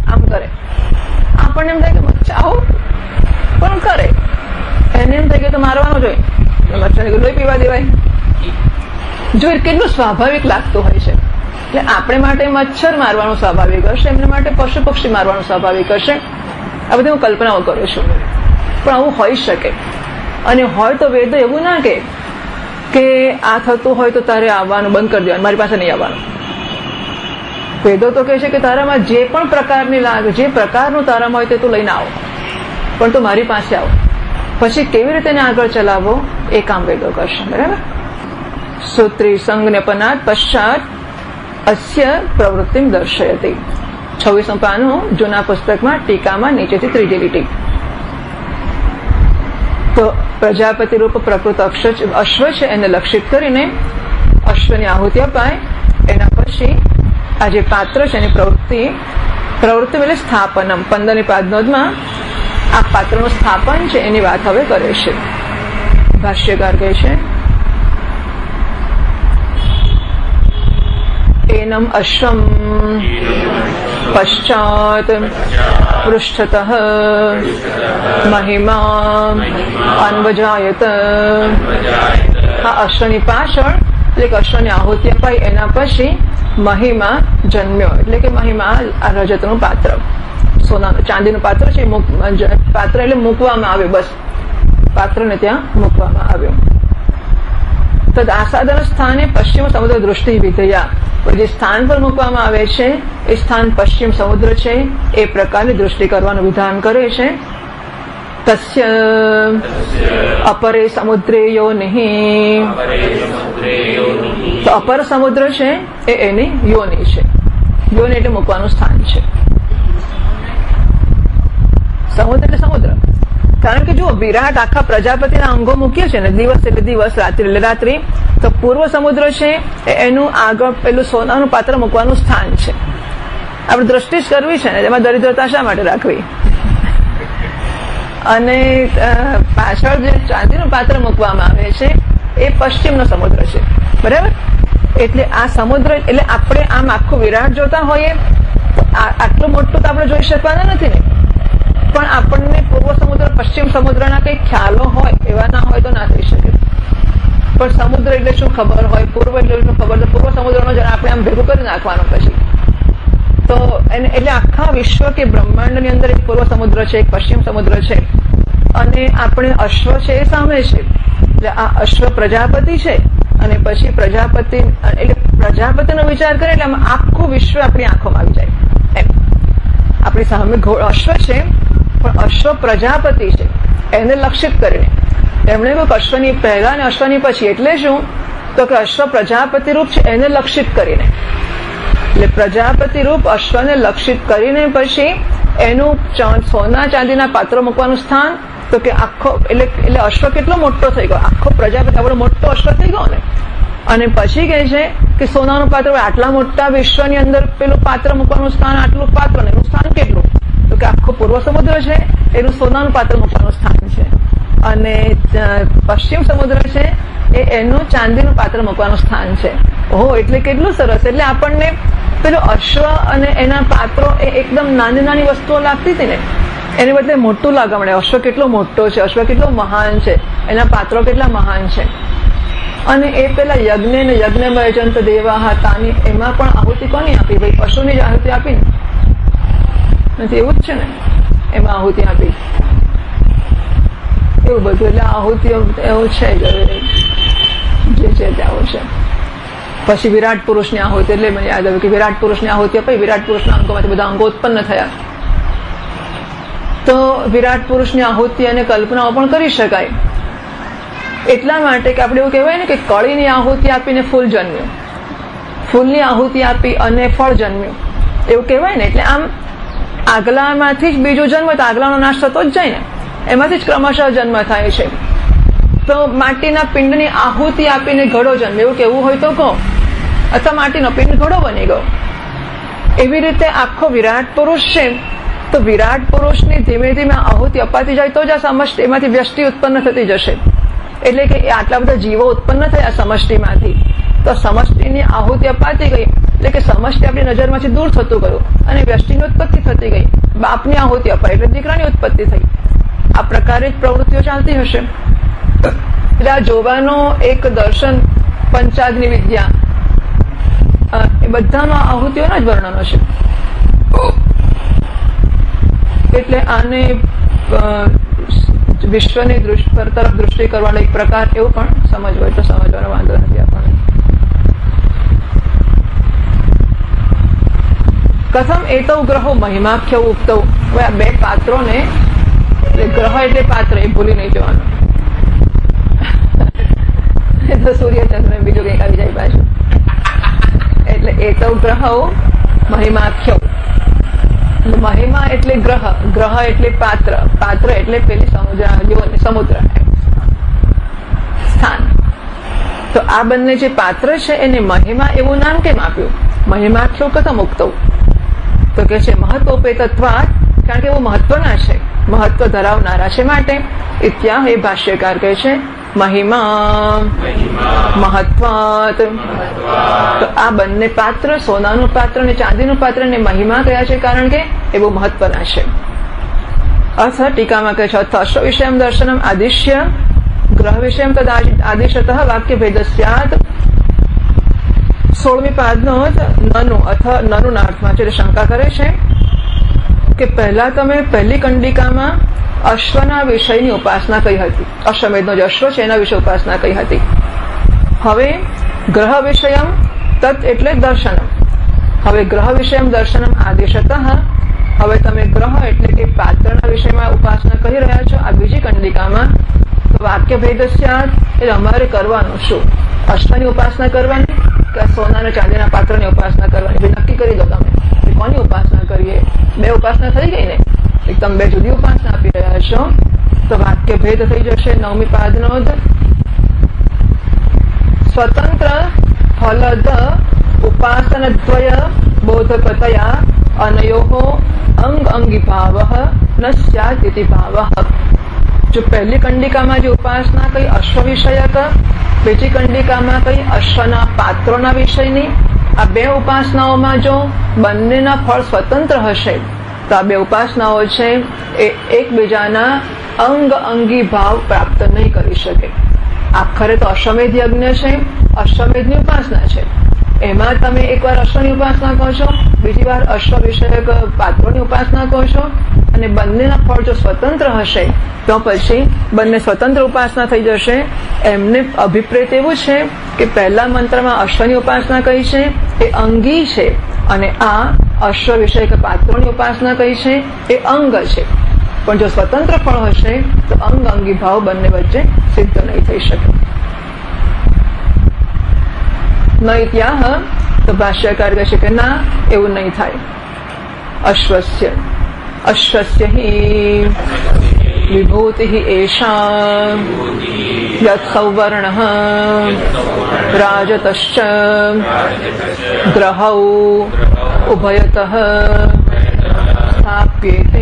આપણને એમ થાય કે મચ્છર આવું પણ કરે. એને એમ થાય કે તો મારવાનો જોઈએ. મચ્છર લોહી પીવા દેવાય. જો કેટલું સ્વાભાવિક લાગતું હોય છે. એટલે આપણે માટે મચ્છર મારવાનું સ્વાભાવિક હશે, એમને માટે પશુ પક્ષી મારવાનું સ્વાભાવિક હશે. આ બધી હું કલ્પનાઓ કરું છું. પણ આવું હોઈ શકે. અને હોય તો વેદો એવું ના કે આ થતું હોય તો તારે આવવાનું બંધ કરી દેવાનું, મારી પાસે નહીં આવવાનું. વેદો તો કહે છે કે તારામાં જે પણ પ્રકારની લાગે, જે પ્રકારનું તારામાં હોય તે તું લઈને આવો, પણ તું મારી પાસે આવો. પછી કેવી રીતે એને આગળ ચલાવવો એ કામ વેદો કરશે. બરાબર. સૂત્રી સંજ્ઞ પનાત પશ્ચાત અસ્ય પ્રવૃત્તિ દર્શયતી. 26 પાનું જૂના પુસ્તકમાં ટીકામાં નીચેથી ત્રીજી લીટી. તો પ્રજાપતિ રૂપ પ્રકૃત અશ્વ છે એને લક્ષિત કરીને અશ્વની આહુતિ અપાય. એના પછી આ જે પાત્ર છે એની પ્રવૃત્તિ એટલે સ્થાપનમ. 15ની પાદનોદમાં આ પાત્રનું સ્થાપન છે એની વાત હવે કરે છે. ભાષ્યકાર કહે છે એનમ અશ્વમ પશ્ચાત પૃષ્ઠતઃ મહિમા અન્વજાયત. આ અશ્વની પાછળ એટલે કે અશ્વની આહુતિ અપાઈ એના પછી મહિમા જન્મ્યો. એટલે કે મહિમા આ રજતનું પાત્ર, સોનાનું ચાંદીનું પાત્ર છે. પાત્ર એટલે મૂકવામાં આવ્યું. બસ પાત્રને ત્યાં મૂકવામાં આવ્યું. તદ આસાદન સ્થાને પશ્ચિમ સમુદ્ર દૃષ્ટિ વિધેયા. જે સ્થાન પર મૂકવામાં આવે છે એ સ્થાન પશ્ચિમ સમુદ્ર છે એ પ્રકારની દૃષ્ટિ કરવાનું વિધાન કરે છે. તસ્ય અપરે સમુદ્રે યોનિ. તો અપર સમુદ્ર છે એ એની યોનિ છે. યોનિ એટલે મૂકવાનું સ્થાન છે. સમુદ્ર એટલે સમુદ્ર. કારણ કે જો વિરાટ આખા પ્રજાપતિના અંગો મૂકીએ છે ને, દિવસ એટલે દિવસ, રાત્રિ એટલે રાત્રિ, તો પૂર્વ સમુદ્ર છે એનું આગળ પેલું સોનાનું પાત્ર મૂકવાનું સ્થાન છે. આપણે દ્રષ્ટિ જ કરવી છે ને, એમાં દરિદ્રતા શા માટે રાખવી? અને પાછળ જે ચાંદીનું પાત્ર મૂકવામાં આવે છે એ પશ્ચિમનો સમુદ્ર છે. બરાબર. એટલે આ સમુદ્ર એટલે આપણે આમ આખું વિરાટ જોતા હોઈએ તો આટલું મોટું તો આપણે જોઈ શકવાના નથી ને. પણ આપણને પૂર્વ સમુદ્ર પશ્ચિમ સમુદ્રના કઈ ખ્યાલો હોય એવા ના હોય તો ના થઈ શકે. પણ સમુદ્ર એટલે શું ખબર હોય, પૂર્વ એટલે શું ખબર, તો પૂર્વ સમુદ્રનો જરા આપણે આમ ભેગું કરી નાખવાનું પછી. તો એટલે આખા વિશ્વ કે બ્રહ્માંડની અંદર એક પૂર્વ સમુદ્ર છે, એક પશ્ચિમ સમુદ્ર છે. અને આપણે અશ્વ છે એ સામે છે. એટલે આ અશ્વ પ્રજાપતિ છે અને પછી પ્રજાપતિ એટલે પ્રજાપતિનો વિચાર કરે એટલે આખું વિશ્વ આપણી આંખોમાં આવી જાય એમ. આપણી સામે અશ્વ છે પણ અશ્વ પ્રજાપતિ છે એને લક્ષિત કરીને એમણે કહ્યું અશ્વની પહેલા અને અશ્વની પછી. એટલે શું? તો કે અશ્વ પ્રજાપતિ રૂપ છે એને લક્ષિત કરીને. એટલે પ્રજાપતિ રૂપ અશ્વને લક્ષિત કરીને પછી એનું સોના ચાંદીના પાત્ર મૂકવાનું સ્થાન. તો કે આખો એટલે અશ્વ કેટલો મોટો થઈ ગયો, આખો પ્રજાપતિ આપણો મોટો અશ્વ થઈ ગયો ને. અને પછી કહે છે કે સોનાનું પાત્ર આટલા મોટા વિશ્વની અંદર પેલું પાત્ર મૂકવાનું સ્થાન, આટલું પાત્ર ને એનું સ્થાન કેટલું? તો કે આખો પૂર્વ સમુદ્ર છે એનું સોનાનું પાત્ર મૂકવાનું સ્થાન છે. અને પશ્ચિમ સમુદ્ર છે એ એનું ચાંદીનું પાત્ર મૂકવાનું સ્થાન છે. ઓહો, એટલે કેટલું સરસ. એટલે આપણને પેલું અશ્વ અને એના પાત્રો એ એકદમ નાની નાની વસ્તુઓ લાગતી હતી ને, એની બદલે મોટું લાગવા મળે. અશ્વ કેટલો મોટો છે, અશ્વ કેટલો મહાન છે, એના પાત્રો કેટલા મહાન છે. અને એ પેલા યજ્ઞ ને યજ્ઞમય જંત દેવા હતાની એમાં પણ આહુતિ કોની આપી? ભાઈ પશુની જ આહુતિ આપી ને નથી? એવું જ છે ને, એમાં આહુતિ આપી એવું બધું. એટલે આહુતિ એવું છે જે છે ત્યાં છે. પછી વિરાટ પુરુષની આહુતિ એટલે મને યાદ આવ્યું કે વિરાટ પુરુષની આહુતિ અપાઈ. વિરાટ પુરુષના અંગોમાંથી બધા અંગો ઉત્પન્ન થયા. તો વિરાટ પુરુષની આહુતિ અને કલ્પનાઓ પણ કરી શકાય. એટલા માટે કે આપણે એવું કહેવાય ને કે કળીની આહુતિ આપીને ફૂલ જન્મ્યું, ફૂલની આહુતિ આપી અને ફળ જન્મ્યું. એવું કહેવાય ને. એટલે આમ આગલામાંથી જ બીજો જન્મ, તો આગલાનો નાશ થતો જ જાય ને, એમાંથી જ ક્રમશઃ જન્મ થાય છે. તો માટીના પિંડની આહુતિ આપીને ઘડો જન્મ, એવું કેવું હોય તો કહો, અથવા માટીનો પિંડ ઘડો બની ગયો. એવી રીતે આખો વિરાટ પુરુષ છે, તો વિરાટ પુરુષની ધીમે ધીમે આહુતિ અપાતી જાય તો જ આ સમષ્ટિ, એમાંથી વ્યષ્ટિ ઉત્પન્ન થતી જશે. એટલે કે આટલા બધા જીવો ઉત્પન્ન થયા સમષ્ટિમાંથી, તો સમષ્ટિની આહુતિ અપાતી ગઈ, એટલે કે સમષ્ટિ આપણી નજરમાંથી દૂર થતું ગયું અને વ્યષ્ટિની ઉત્પત્તિ થતી ગઈ. બાપની આહુતિ અપાય એટલે દીકરાની ઉત્પત્તિ થઈ. આ પ્રકારે જ પ્રવૃત્તિઓ ચાલતી હશે. એટલે આ જોવાનો એક દર્શન, પંચાગ્નિ વિદ્યા, એ બધાનો આહુતિઓના જ વર્ણનો છે. એટલે આને વિશ્વની તરફ દૃષ્ટિ કરવાનો એક પ્રકાર, એવું પણ સમજવું હોય તો સમજવાનો વાંધો નથી આપણને. કથમ એતૌ ગ્રહો મહિમાખ્ય ઉક્તૌ. હવે આ બે પાત્રોને, ગ્રહ એટલે પાત્ર, એ ભૂલી નહીં જવાનું. તો સૂર્યચંદ્ર બીજું કંઈક આવી જાય પાછું. એટલે એતૌ ગ્રહો મહિમાખ્યો. મહિમા એટલે ગ્રહ, ગ્રહ એટલે પાત્ર, પાત્ર એટલે પેલી સમુદ્ર સ્થાન. તો આ બંને જે પાત્ર છે એને મહિમા એવું નામ કેમ આપ્યું? મહિમાખ્યો કથમ ઉક્તૌ. તો કે છે મહત્વોપેતત્વાત, કારણ કે એવું મહત્વના છે, મહત્વ ધરાવનારા છે માટે. ઇત્યાહ એ ભાષ્યકાર કહે છે મહિમા મહત્વાત. તો આ બંને પાત્ર, સોનાનું પાત્ર અને ચાંદીનું પાત્ર ને મહિમા કયા છે? કારણ કે એ બહુ મહત્વના છે. અર્થ ટીકામાં કહે છે અર્થ અશ્વ વિષયમ દર્શનમ આદિશ્ય ગ્રહ વિષયમ તદ આદિશતઃ વાક્ય ભેદ સ્યાત. 16મી પાદનો જ નનુ અથવા નનુના અર્થમાં છે. શંકા કરે છે કે પહેલા તમે પહેલી કંડિકામાં અશ્વના વિષયની ઉપાસના કહી હતી, અશ્વમેધનો જે અશ્વ છે એના વિશે ઉપાસના કહી હતી. હવે ગ્રહ વિષયમ તત એટલે દર્શનમ. હવે ગ્રહ વિષયમ દર્શનમ આદેશતઃ, હવે તમે ગ્રહ એટલે કે પાત્રના વિષયમાં ઉપાસના કહી રહ્યા છો આ બીજી કંડિકામાં. તો વાક્ય ભેદ સ્યાત, એટલે અમારે કરવાનું શું? અશ્વની ઉપાસના કરવાની કે સોનાના ચાંદીના પાત્રની ઉપાસના કરવાની? નક્કી કરી દો તમે કે કોની ઉપાસના કરીએ. બે ઉપાસના થઈ ગઈ ને, એકદમ બે જુદી ઉપાસના આપી રહ્યા છો, તો વાક્ય ભેદ થઈ જશે. 9મી પાદનો જ સ્વતંત્ર ફલદ ઉપાસનદ્વય બોધકતયા અનયોઃ અંગ અંગી ભાવ ન સ્યાત ઇતિ ભાવ. જો પહેલી કંડિકામાં જે ઉપાસના કઈ અશ્વ વિષયક, બીજી કંડિકામાં કઈ અશ્વના પાત્રોના વિષયની, આ બે ઉપાસનાઓમાં જો બંનેના ફળ સ્વતંત્ર હશે તો આ બે ઉપાસનાઓ છે એ એકબીજાના અંગ અંગી ભાવ પ્રાપ્ત નહીં કરી શકે. આખરે તો અશ્વમેધ યજ્ઞ છે, અશ્વમેધની ઉપાસના છે, એમાં તમે એકવાર અશ્વની ઉપાસના કહો છો, બીજી વાર અશ્વ વિષયક પાત્રોની ઉપાસના કહો છો, અને બંનેના ફળ જો સ્વતંત્ર હશે તો પછી બંને સ્વતંત્ર ઉપાસના થઈ જશે. એમને અભિપ્રેત એવું છે કે પહેલા મંત્રમાં અશ્વની ઉપાસના કહી છે એ અંગી છે, અને આ અશ્વ વિષયક પાત્રોની ઉપાસના કહી છે એ અંગ છે. પણ જો સ્વતંત્ર ફળ હશે તો અંગ અંગી ભાવ બંને વચ્ચે સિદ્ધ નહીં થઈ શકે. નહીં ત્યાં તો ભાષ્યકાર કહે છે કે ના, એવું નહીં થાય. અશ્વસ્ય હિ વિભૂતિ એષા યત સૌવર્ણ રાજતશ્ચ ગ્રહૌ ઉભયતઃ સ્થાપ્યેતે.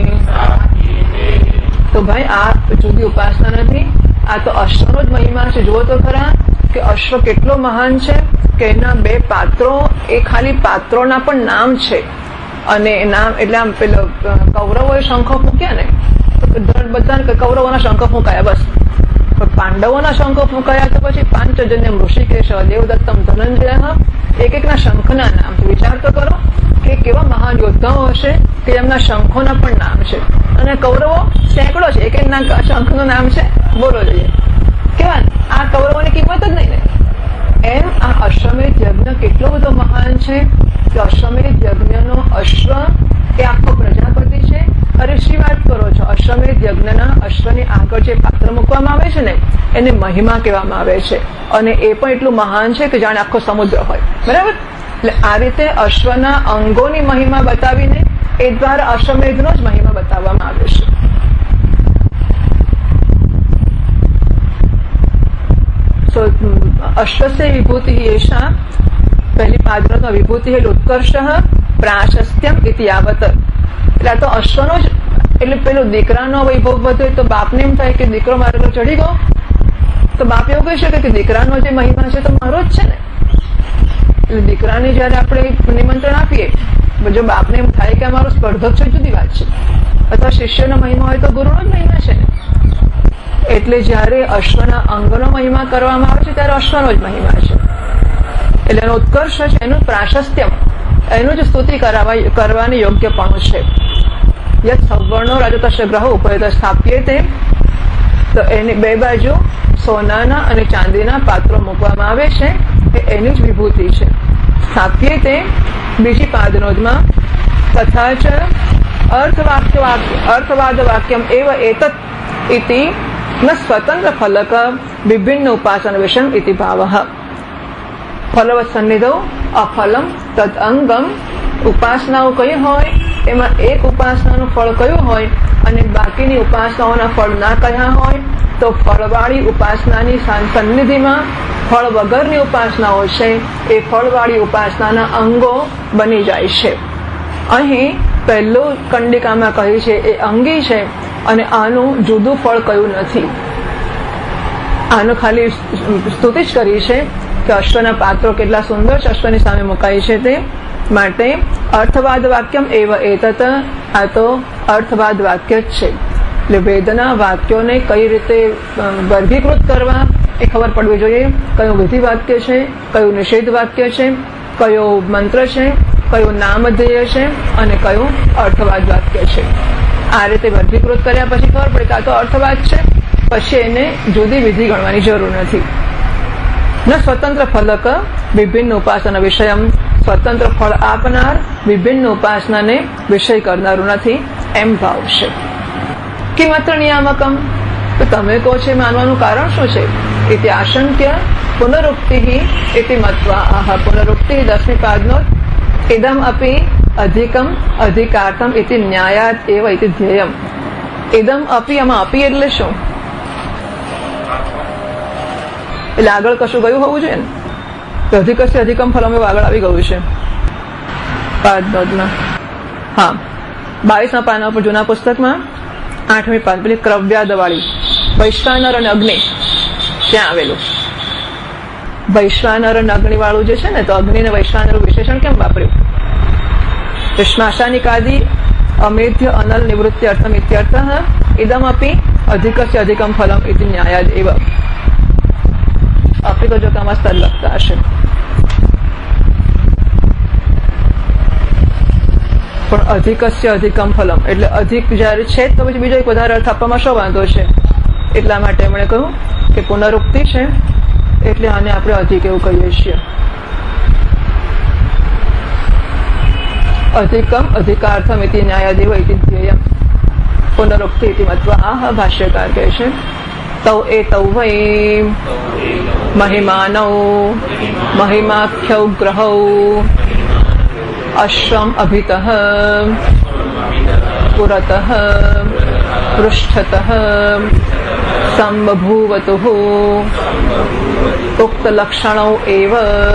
તો ભાઈ આ જુદી ઉપાસના નથી, આ તો અશ્વનો જ મહિમા છે. જુઓ તો ખરા કે અશ્વ કેટલો મહાન છે કે એના બે પાત્રો, એ ખાલી પાત્રોના પણ નામ છે. અને નામ એટલે આમ પેલો કૌરવોએ શંખો ફૂંક્યા ને, બધા કૌરવોના શંખો ફૂંકાયા બસ. પાંડવોના શંખો ફૂંકાયા તો પછી પાંચજન્ય ઋષિકેશ દેવદત્તમ ધનંજય, એક એકના શંખના નામ. વિચાર તો કરો કે કેવા મહાન યોદ્ધાઓ હશે કે એમના શંખોના પણ નામ છે. અને કૌરવો સેંકડો છે, એક એકના શંખનું નામ છે. બોલો જોઈએ કેવા, આ કૌરવોની કિંમત જ નહીં ને. એમ આ અશ્વમેધ યજ્ઞ કેટલો બધો મહાન છે કે અશ્વમેધ યજ્ઞનો અશ્વ એ આખો પ્રજાપતિ છે. અરે શી વાત કરો છો? અશ્વમેધ યજ્ઞના અશ્વની આગળ જે પાત્ર મૂકવામાં આવે છે ને એને મહિમા કહેવામાં આવે છે. અને એ પણ એટલું મહાન છે કે જાણે આખો સમુદ્ર હોય. બરાબર? એટલે આ રીતે અશ્વના અંગોની મહિમા બતાવીને એ દ્વારા અશ્વમેધનો જ મહિમા બતાવવામાં આવે છે. અશ્વસ્ય વિભૂતિ એષા, પહેલી પાદરનો વિભૂતિ ઉત્કર્ષ પ્રાશસ્ત્યમ ઇતિ યાવત. એટલે આ તો અશ્વનો જ, એટલે પેલો દીકરાનો વૈભવ વધે તો બાપને એમ થાય કે દીકરો મારા પર ચડી ગયો, તો બાપ એવું કહી શકે કે દીકરાનો જે મહિમા છે તો મારો જ છે ને. એટલે દીકરાને જયારે આપણે નિમંત્રણ આપીએ, જો બાપને એમ થાય કે અમારો સ્પર્ધક છે, જુદી વાત છે. અથવા શિષ્યનો મહિમા હોય તો ગુરુનો જ મહિમા છે ને. એટલે જયારે અશ્વના અંગનો મહિમા કરવામાં આવે છે ત્યારે અશ્વનો જ મહિમા છે. એટલે એનો ઉત્કર્ષ છે, એનું પ્રાશસ્ત્યમ, એનું જ સ્તુતિ કરવાની યોગ્યપણું છે. યત સવર્ણો રાજતસ્ય ગ્રહો ઉપરિત સ્થાપ્યે તે, તો એની બે બાજુ સોનાના અને ચાંદીના પાત્રો મૂકવામાં આવે છે, એ એની જ વિભૂતિ છે. સ્થાપ્યે તે બીજી પાદનોદમાં તથા ચ અર્થવાદ વાક્યમ એવ એતત ઇતિ ન સ્વતંત્ર ફલક વિભિન્ન ઉપાસન વિષમ ઇતિ ભાવઃ. ફલવત સન્નિધો અફલમ તદ અંગમ. ઉપાસનાઓ કઈ હોય એમાં એક ઉપાસનાનું ફળ કયું હોય અને બાકીની ઉપાસનાઓના ફળ ના કયા હોય, તો ફળવાળી ઉપાસનાની સન્નિધિમાં ફળ વગરની ઉપાસનાઓ છે એ ફળવાળી ઉપાસનાના અંગો બની જાય છે. અહીં પહેલું કંડિકામાં કહ્યું છે એ અંગી છે અને આનું જુદું ફળ કયું નથી. આનું ખાલી સ્તુતિ જ કરી છે કે અશ્વના પાત્રો કેટલા સુંદર છે, અશ્વની સામે મુકાય છે તે માટે. અર્થવાદ વાક્યમ એવ એતત, આ તો અર્થવાદ વાક્ય જ છે. એટલે વેદના વાક્યોને કઈ રીતે વર્ગીકૃત કરવા એ ખબર પડવી જોઈએ. કયું વિધિ વાક્ય છે, કયું નિષેધ વાક્ય છે, કયો મંત્ર છે, કયું નામધેય છે અને કયું અર્થવાદ વાક્ય છે. આ રીતે વર્ગીકૃત કર્યા પછી ખબર પડે કે આ તો અર્થવાદ છે, પછી એને જુદી વિધિ ગણવાની જરૂર નથી. ન સ્વતંત્ર ફલક વિભિન્ન ઉપાસના વિષય, સ્વતંત્ર ફળ આપનાર વિભિન્ન ઉપાસનાને વિષય કરનારું નથી એમ ભાવ છે. કિમત્ર નિયામકમ, તો તમે કહો છે માનવાનું કારણ શું છે? ઇતિ આશંક્ય પુનરુક્તિ ઇતિ મત્વા આહ. પુનરુક્તિ 10મી પાદનો ઇદમ અપી અધિકમ અધિકાર્થમ ઇતિ ન્યાયાત એવ ઇતિ ધ્યેયમ. ઇદમ અપી, આમાં અપી એટલે શું? એટલે આગળ કશું ગયું હોવું જોઈએ ને. અધિકસ્ય અધિકમ ફલમ એવું આગળ આવી ગયું છે પાદમાં. હા, 22ના પાના ઉપર જૂના પુસ્તકમાં 8મી પાદ, પેલી ક્રવ્યાદવાળી વૈશ્વાનર અને અગ્નિ ત્યાં આવેલું. વૈશ્વાનર અને અગ્નિ વાળું જે છે ને, તો અગ્નિ ને વૈશ્વાનર વિશેષણ કેમ વાપર્યું? શ્માશાનિકાદી અમેધ્ય અનલ નિવૃત્તિ અર્થમ ઇત્યર્થ ઇદમ અપી અધિકસ્ય અધિકમ ફલમ ઇતિ ન્યાયાદ એવ. આપી તો જો કે આમાં સ્તર લખતા હશે, પણ અધિકસ્ય અધિકમ ફલમ એટલે અધિક જયારે છે તો પછી બીજો એક વધારે અર્થ આપવામાં શું વાંધો છે? એટલા માટે એમણે કહ્યું કે પુનરુક્તિ છે એટલે આને આપણે અધિક એવું કહીએ છીએ. અધિકમ અધિકાર્થમ ઇતિ ન્યાયાદેવ ઇતિ ધ્યેયમ. પુનરુક્તિ ઇતિ મત્વા આહ. ભાષ્યકાર કહે છે તૌ એ તૌ વૈ મહિમાનૌ મહિમાખ્યૌ ગ્રહૌ અશ્વમ અભિતઃ પુરતઃ પૃષ્ઠતઃ સંબભૂવતુઃ ઉક્ત લક્ષણૌ એવ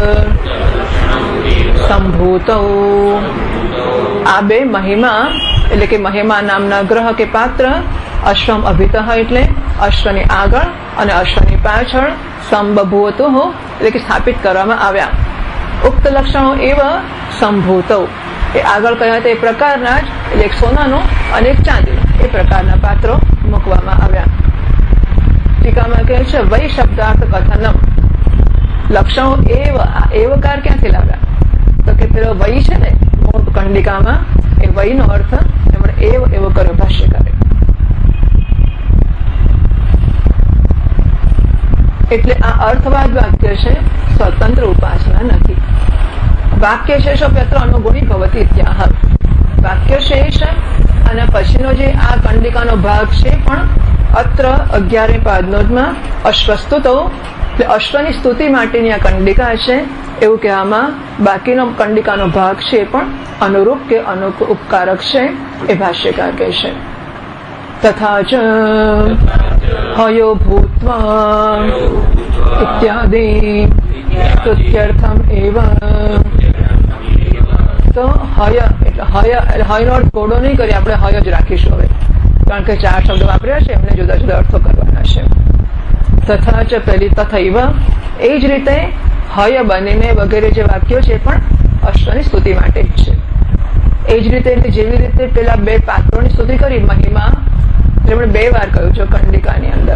સંભૂતૌ. આ બે મહિમા એટલે કે મહિમા નામના ગ્રહ કે પાત્ર અશ્વમ અભિતઃ એટલે અશ્વની આગળ અને અશ્વની પાછળ સંબભૂવતુઃ એટલે કે સ્થાપિત કરવામાં આવ્યા. ઉક્ત લક્ષણો એવ સંભૂતૌ, એ આગળ કહ્યા તે પ્રકારના જ, એટલે એક સોનાનો અને એક ચાંદીનો એ પ્રકારના પાત્રો મૂકવામાં આવ્યા. ટીકામાં કહે છે વૈ શબ્દાર્થ કથનમ. લક્ષણો એવ, આ એવકાર ક્યાંથી લાવ્યા? તો કે પેલો વૈ છે ને મૂળ કંડિકામાં, એ વૈનો અર્થ એમણે એવ એવો કર્યો ભાષ્યકારે. એટલે આ અર્થવાદ વાક્ય છે, સ્વતંત્ર ઉપાસના નથી. વાક્ય શેષ અપ્યત્ર અનુગુણી ભવતી ઇત્યાહ. વાક્ય શેષ અને પછીનો જે આ કંડિકાનો ભાગ છે પણ અત્ર 11મી પાદનોદમાં અશ્વસ્તુતો એટલે અશ્વની સ્તુતિ માટેની આ કંડિકા છે એવું કહેવામાં બાકીનો કંડિકાનો ભાગ છે એ પણ અનુરૂપ કે ઉપકારક છે એ ભાષ્યકાર કહે છે. તથા ચ હયો ભૂત્વા ઇત્યાદિ સ્તુત્યર્થમ એવ. તો હય એટલે હયનો અર્થ ઘોડો નહીં કરી આપણે હય જ રાખીશું હવે, કારણ કે 4 શબ્દો વાપર્યા છે એમને જુદા જુદા અર્થો કરવાના છે. તથા ચ પહેલી તથૈવ એ જ રીતે હય બનીને વગેરે જે વાક્યો છે પણ અશ્વની સ્તુતિ માટે જ છે. એ જ રીતે એટલે જેવી રીતે પેલા 2 પાત્રોની સ્તુતિ કરી મહિમા એમણે 2 વાર કહ્યું છે કંડિકાની અંદર.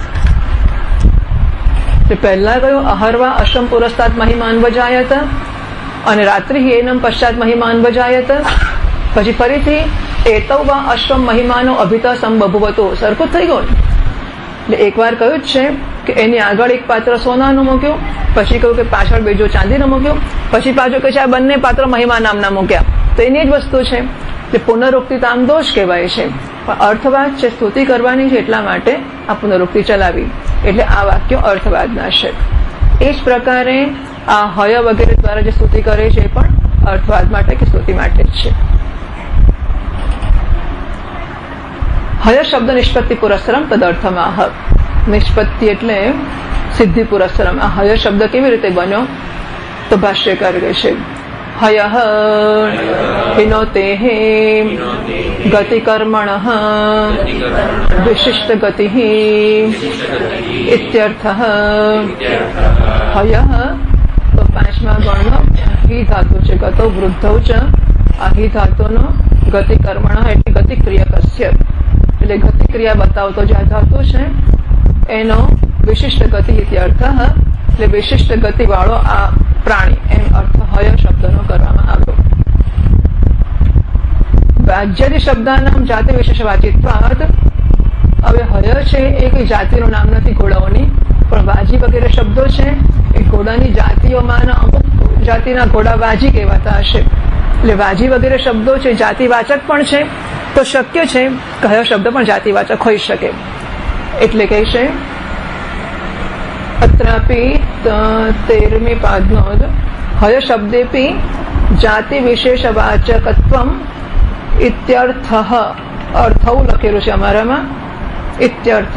પહેલા કહ્યું અહર્વા અશ્વમ પુરસ્તાત મહિમાન વજાયત અને રાત્રિ એનમ પશ્ચાત મહિમાન વજાયત. પછી ફરીથી એતવા અશ્વમ મહિમાનો અભિત સંબભુવતો. સરખું થઈ ગયું. એટલે એક વાર કહ્યું જ છે કે એની આગળ એક પાત્ર સોનાનું મૂક્યું, પછી કહ્યું કે પાછળ બીજું ચાંદીનું મૂક્યું, પછી પાછું કે છે આ બંને પાત્ર મહિમા નામના મૂક્યા. તો એની જ વસ્તુ છે કે પુનરુક્તિ તામ દોષ કહેવાય છે, પણ અર્થવાદ છે, સ્તુતિ કરવાની છે એટલા માટે આ પુનરુક્તિ ચલાવી, એટલે આ વાક્યો અર્થવાદના છે. એ જ પ્રકારે આ હય વગેરે દ્વારા જે સ્તુતિ કરે છે એ પણ અર્થવાદ માટે કે સ્તુતિ માટે જ છે. હય શબ્દ નિષ્પત્તિ પુરસ્સરમ તદર્થમાહ. નિષ્પત્તિ એટલે સિદ્ધિ પુરસ્સરમ. આ હય શબ્દ કેવી રીતે બન્યો? તો ભાષ્યકાર કહે છે હય હિનોતે ગતિ કર્મણ વિશિષ્ટ ગતિ ઇત્યર્થ. હય તો 5મા ગણનો હિ ધાતુ છે. ગતો વૃદ્ધૌ ચ. આ હિ ધાતુનો ગતિ કર્મણ એટલે ગતિ ક્રિયા કસ્ય એટલે ગતિ ક્રિયા બતાવતો જે ધાતુ છે એનો વિશિષ્ટ ગતિ ઇત્યર્થ એટલે વિશિષ્ટ ગતિ વાળો આ પ્રાણી એમ અર્થ હય શબ્દનો કરવામાં આવ્યો. વાજ્યાદિ શબ્દાનામ જાતિ વિશેષ વાચિત્વાદ. હવે હય છે એ કઈ જાતિનું નામ નથી ઘોડાઓની, પણ વાજી વગેરે શબ્દો છે એ ઘોડાની જાતિઓમાંના અમુક જાતિના ઘોડા વાજી કહેવાતા હશે. એટલે વાજી વગેરે શબ્દો છે જાતિવાચક પણ છે, તો શક્ય છે કે હય શબ્દ પણ જાતિવાચક હોઈ શકે. એટલે કહે છે અત્રાપી 13મી પાદનોદ હય શબ્દેપી જાતિ વિશેષ વાચકત્વમ ઇત્યર્થ. અર્થવ લખેલું છે અમારામાં, ઇત્યર્થ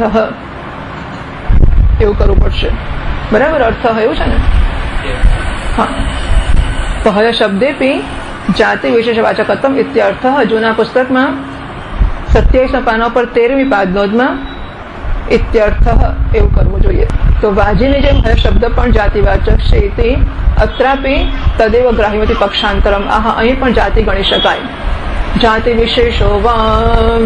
એવું કરવું પડશે. બરાબર, અર્થ એવું છે ને? હા. તો હય શબ્દેપી જાતિ વિશેષ વાચકત્વમ ઇત્યર્થ. જૂના પુસ્તકમાં 27 પાના પર 13મી પાદનોદમાં ઇત્યર્થ એવું કરવું જોઈએ. તો વાજીની જેમ હય શબ્દ પણ જાતિવાચક છે તે અત્રાપી તદેવ ગ્રાહ્યમતી પક્ષાંતરમ. આહા, અહીં પણ જાતિ ગણી શકાય. જાતિ વિશેષો વા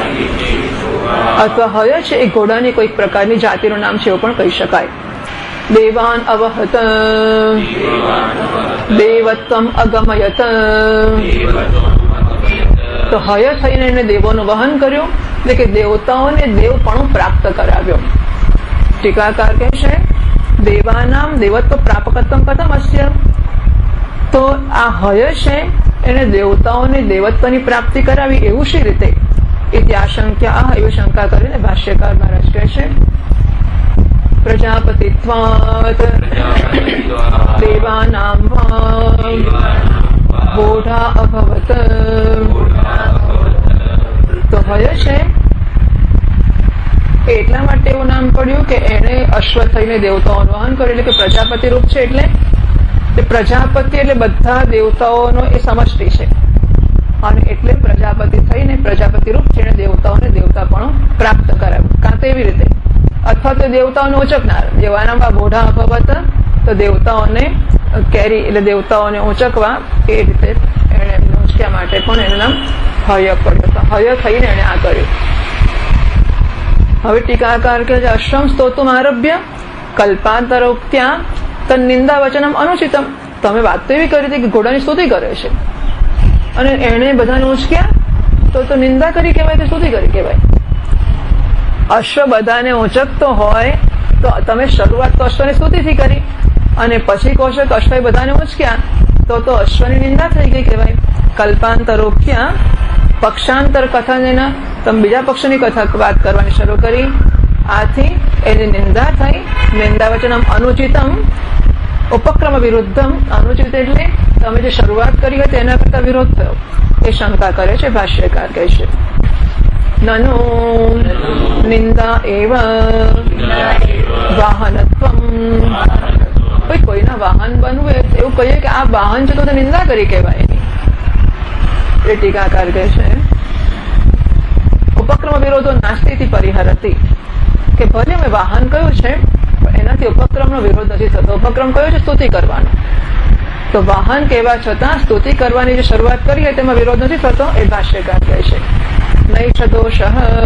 અથવા હય છે એ ઘોડાની કોઈક પ્રકારની જાતિનું નામ છે એવું પણ કહી શકાય. દેવાન અવહત દેવત્વમ અગમયત. તો હય થઈને એને દેવોનું વહન કર્યું એટલે કે દેવતાઓને દેવપણું પ્રાપ્ત કરાવ્યો. ટીકાકાર કહે છે દેવાનામ દેવત્વ પ્રાપકત્વમ કથમ અસ્ય. તો આ હય છે એને દેવતાઓને દેવત્વની પ્રાપ્તિ કરાવી એવું શી રીતે? એથી આશંકા એવી શંકા કરીને ભાષ્યકાર મહારાજ કહે છે પ્રજાપતિત્વાત દેવાનામ બોઢા અભવત. તો હય છે એટલા માટે એવું નામ પડ્યું કે એને અશ્વ થઈને દેવતાઓનું વહન કર્યું, એટલે કે પ્રજાપતિ રૂપ છે. એટલે પ્રજાપતિ એટલે બધા દેવતાઓનો એ સમષ્ટિ છે, અને એટલે પ્રજાપતિ થઈને પ્રજાપતિ રૂપ છે દેવતાઓને દેવતાપણું પ્રાપ્ત કરાવ્યું. કાં તો એવી રીતે, અથવા તો દેવતાઓને ઉંચકનાર. દેવાનામાં બોઢા અભવત, તો દેવતાઓને કેરી એટલે દેવતાઓને ઉંચકવા એ રીતે એને એમને ઉંચક્યા માટે પણ એનું નામ હય પડ્યું. તો હય થઈને એને આ કર્યું. હવે ટીકાકાર કે અશ્વમ સ્તોતુમ આરભ્ય કલ્પાંતરોક્ત્યા તન્નિંદા વચનમ અનુચિતમ. તમે વાત તો એવી કરી હતી કે ઘોડાની સ્તુતિ કરે છે અને એને બધાને ઉંચક્યા, તો નિંદા કરી કહેવાય કે સ્તુતિ કરી કહેવાય? અશ્વ બધાને ઉંચકતો હોય તો તમે શરૂઆત તો અશ્વની સ્તુતિથી કરી અને પછી કહો છો કે અશ્વએ બધાને ઉંચક્યા, તો અશ્વની નિંદા થઈ ગઈ કહેવાય. કલ્પાંતરોક્ત્યા પક્ષાંતર કથન, તમે બીજા પક્ષની કથા વાત કરવાની શરૂ કરી આથી એની નિંદા થઈ. નિંદા વચનમ અનુચિતમ ઉપક્રમ વિરુદ્ધમ. અનુચિત એટલે તમે જે શરૂઆત કરી હતી એના કરતા વિરોધ થયો એ શંકા કરે છે. ભાષ્યકાર કહે છે નનો નિંદા એવ વાહનત્વમ. કોઈના વાહન બનવું એવું કહીએ કે આ વાહન છે તો નિંદા કરી કહેવાય એની. એ ટીકાકાર કહે છે ઉપક્રમ વિરોધો નાસ્તિથી પરિહરતી. કે ભલે મેં વાહન કયું છે એનાથી ઉપક્રમનો વિરોધ નથી થતો. ઉપક્રમ કયો છે? સ્તુતિ કરવાનો. તો વાહન કહેવા છતાં સ્તુતિ કરવાની જે શરૂઆત કરી તેમાં વિરોધ નથી થતો. એ ભાષ્યકાર કહે છે નૈષ દોષ.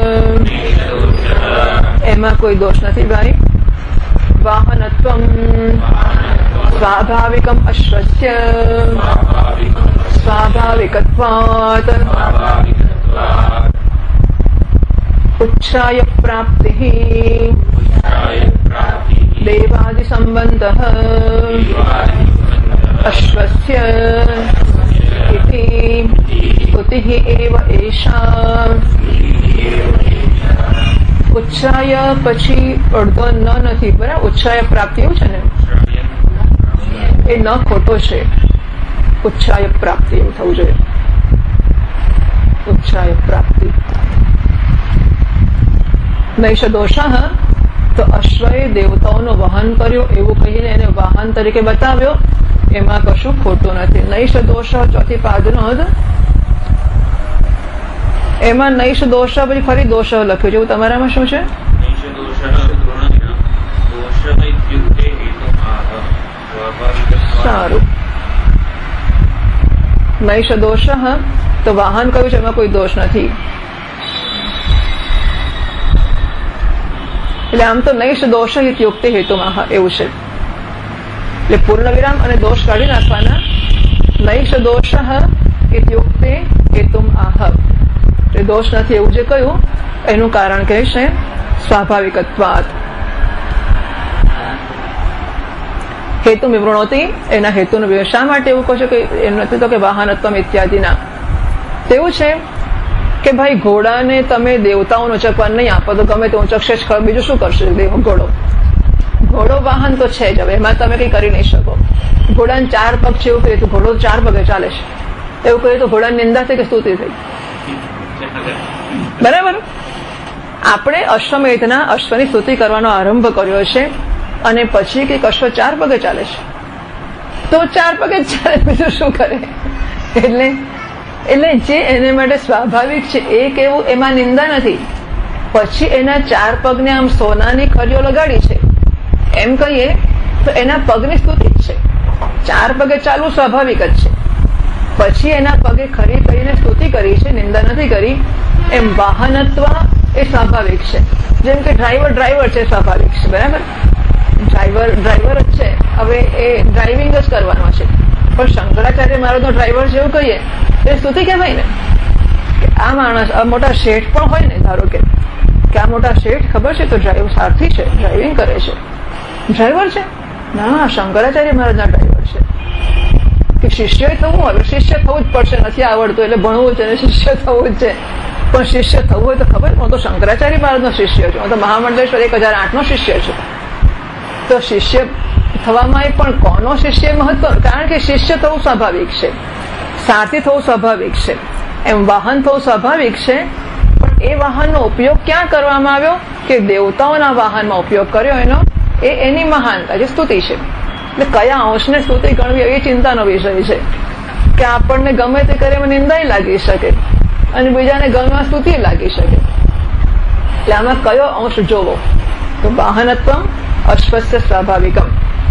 એમાં કોઈ દોષ નથી ભાઈ. વાહનત્વમ સ્વાભાવિકમ અશ્વસ્ય સ્વાભાવિકત્વાત ઉચ્છાય પ્રાપ્તિ દેવાદિ સંબંધ અશ્વસ્ય ઇતિ સ્તુતિઃ એવ એષા. ઉચ્છાય પછી અડધો ન નથી બરાબર. ઉચ્છાય પ્રાપ્તિ એવું છે ને એ ન ખોટો છે. ઉચ્છાય પ્રાપ્તિ એવું થવું જોઈએ. ઉચ્છાય પ્રાપ્તિ. નૈષ દોષ. તો અશ્વએ દેવતાઓનું વહન કર્યું એવું કહીને એને વાહન તરીકે બતાવ્યો એમાં કશું ખોટું નથી. નૈષ દોષ ચોથી પાદનો જ એમાં નૈષ દોષ પછી ફરી દોષ લખ્યું છે. એવું તમારામાં શું છે? સારું. નૈષ દોષ તો વાહન કયું છે એમાં કોઈ દોષ નથી. એટલે આમ તો નૈષ દોષ યુક્તિ હેતુમાં એવું છે. એટલે પૂર્ણ વિરામ અને દોષ કાઢી નાખવાના. નૈષ દોષ યુક્તિ હેતુમ આહ. એ દોષ નથી એવું જે કહ્યું એનું કારણ કહે છે સ્વાભાવિકત્વાત. હેતુ વિવૃણોતી. એના હેતુનો શા માટે એવું કહો છો કે એમ નથી તો કે વાહનત્વમ ઇત્યાદિના. તેવું છે કે ભાઈ ઘોડાને તમે દેવતાઓનું ઉંચકવાન નહીં આપો તો ગમે તે ઉંચકશે જ. બીજું શું કરશે ઘોડો? ઘોડો વાહન તો છે જ. હવે એમાં તમે કઈ કરી નહીં શકો. ઘોડાને 4 પગ છે એવું કહીએ તો ઘોડો 4 પગે ચાલે છે એવું કહીએ તો ઘોડાની નિંદા થઈ કે સ્તુતિ થઈ? બરાબર. આપણે અશ્વમેધના અશ્વની સ્તુતિ કરવાનો આરંભ કર્યો છે અને પછી કઈક અશ્વ 4 પગે ચાલે છે તો 4 પગે જ ચાલે. બીજું શું કરે? એટલે જે એને માટે સ્વાભાવિક છે એ કેવું એમાં નિંદા નથી. પછી એના 4 પગને આમ સોનાની ખરીઓ લગાડી છે એમ કહીએ તો એના પગની સ્તુતિ જ છે. 4 પગે ચાલવું સ્વાભાવિક જ છે. પછી એના પગે ખરી કરીને સ્તુતિ કરી છે, નિંદા નથી કરી. એમ વાહનત્વ એ સ્વાભાવિક છે. જેમ કે ડ્રાઈવર છે સ્વાભાવિક છે. બરાબર. ડ્રાઈવર જ છે. હવે એ ડ્રાઇવિંગ જ કરવાનો છે. પણ શંકરાચાર્ય મહારાજનો ડ્રાઈવર છે એવું કહીએ એ સ્તુતિ કહેવાય ને. કે આ માણસ આ મોટા શેઠ પણ હોય ને, ધારો કે આ મોટા શેઠ ખબર છે તો સારથી છે, ડ્રાઇવિંગ કરે છે, ડ્રાઈવર છે. ના, શંકરાચાર્ય મહારાજના ડ્રાઈવર છે. કે શિષ્ય થવું હવે શિષ્ય થવું જ પડશે. નથી આવડતું એટલે ભણવું છે અને શિષ્ય થવું જ છે. પણ શિષ્ય થવું હોય તો ખબર, હું તો શંકરાચાર્ય મહારાજનો શિષ્ય છું, હું તો મહામંડલેશ્વર 1008નો શિષ્ય છું. તો શિષ્ય થવામાં પણ કોનો શિષ્ય મહત્વ? કારણ કે શિષ્ય થવું સ્વાભાવિક છે, સારથી થવું સ્વાભાવિક છે, એમ વાહન થવું સ્વાભાવિક છે. પણ એ વાહનનો ઉપયોગ ક્યાં કરવામાં આવ્યો? કે દેવતાઓના વાહનમાં ઉપયોગ કર્યો. એની મહાનતા જે સ્તુતિ છે. એટલે કયા અંશને સ્તુતિ ગણવી એ ચિંતાનો વિષય છે. કે આપણને ગમે તે કરે એમાં નિંદાય લાગી શકે અને બીજાને ગમે સ્તુતિ લાગી શકે. એટલે આમાં કયો અંશ જોવો? તો વાહનત્વમ અશ્વસ્ય સ્વાભાવિકમ.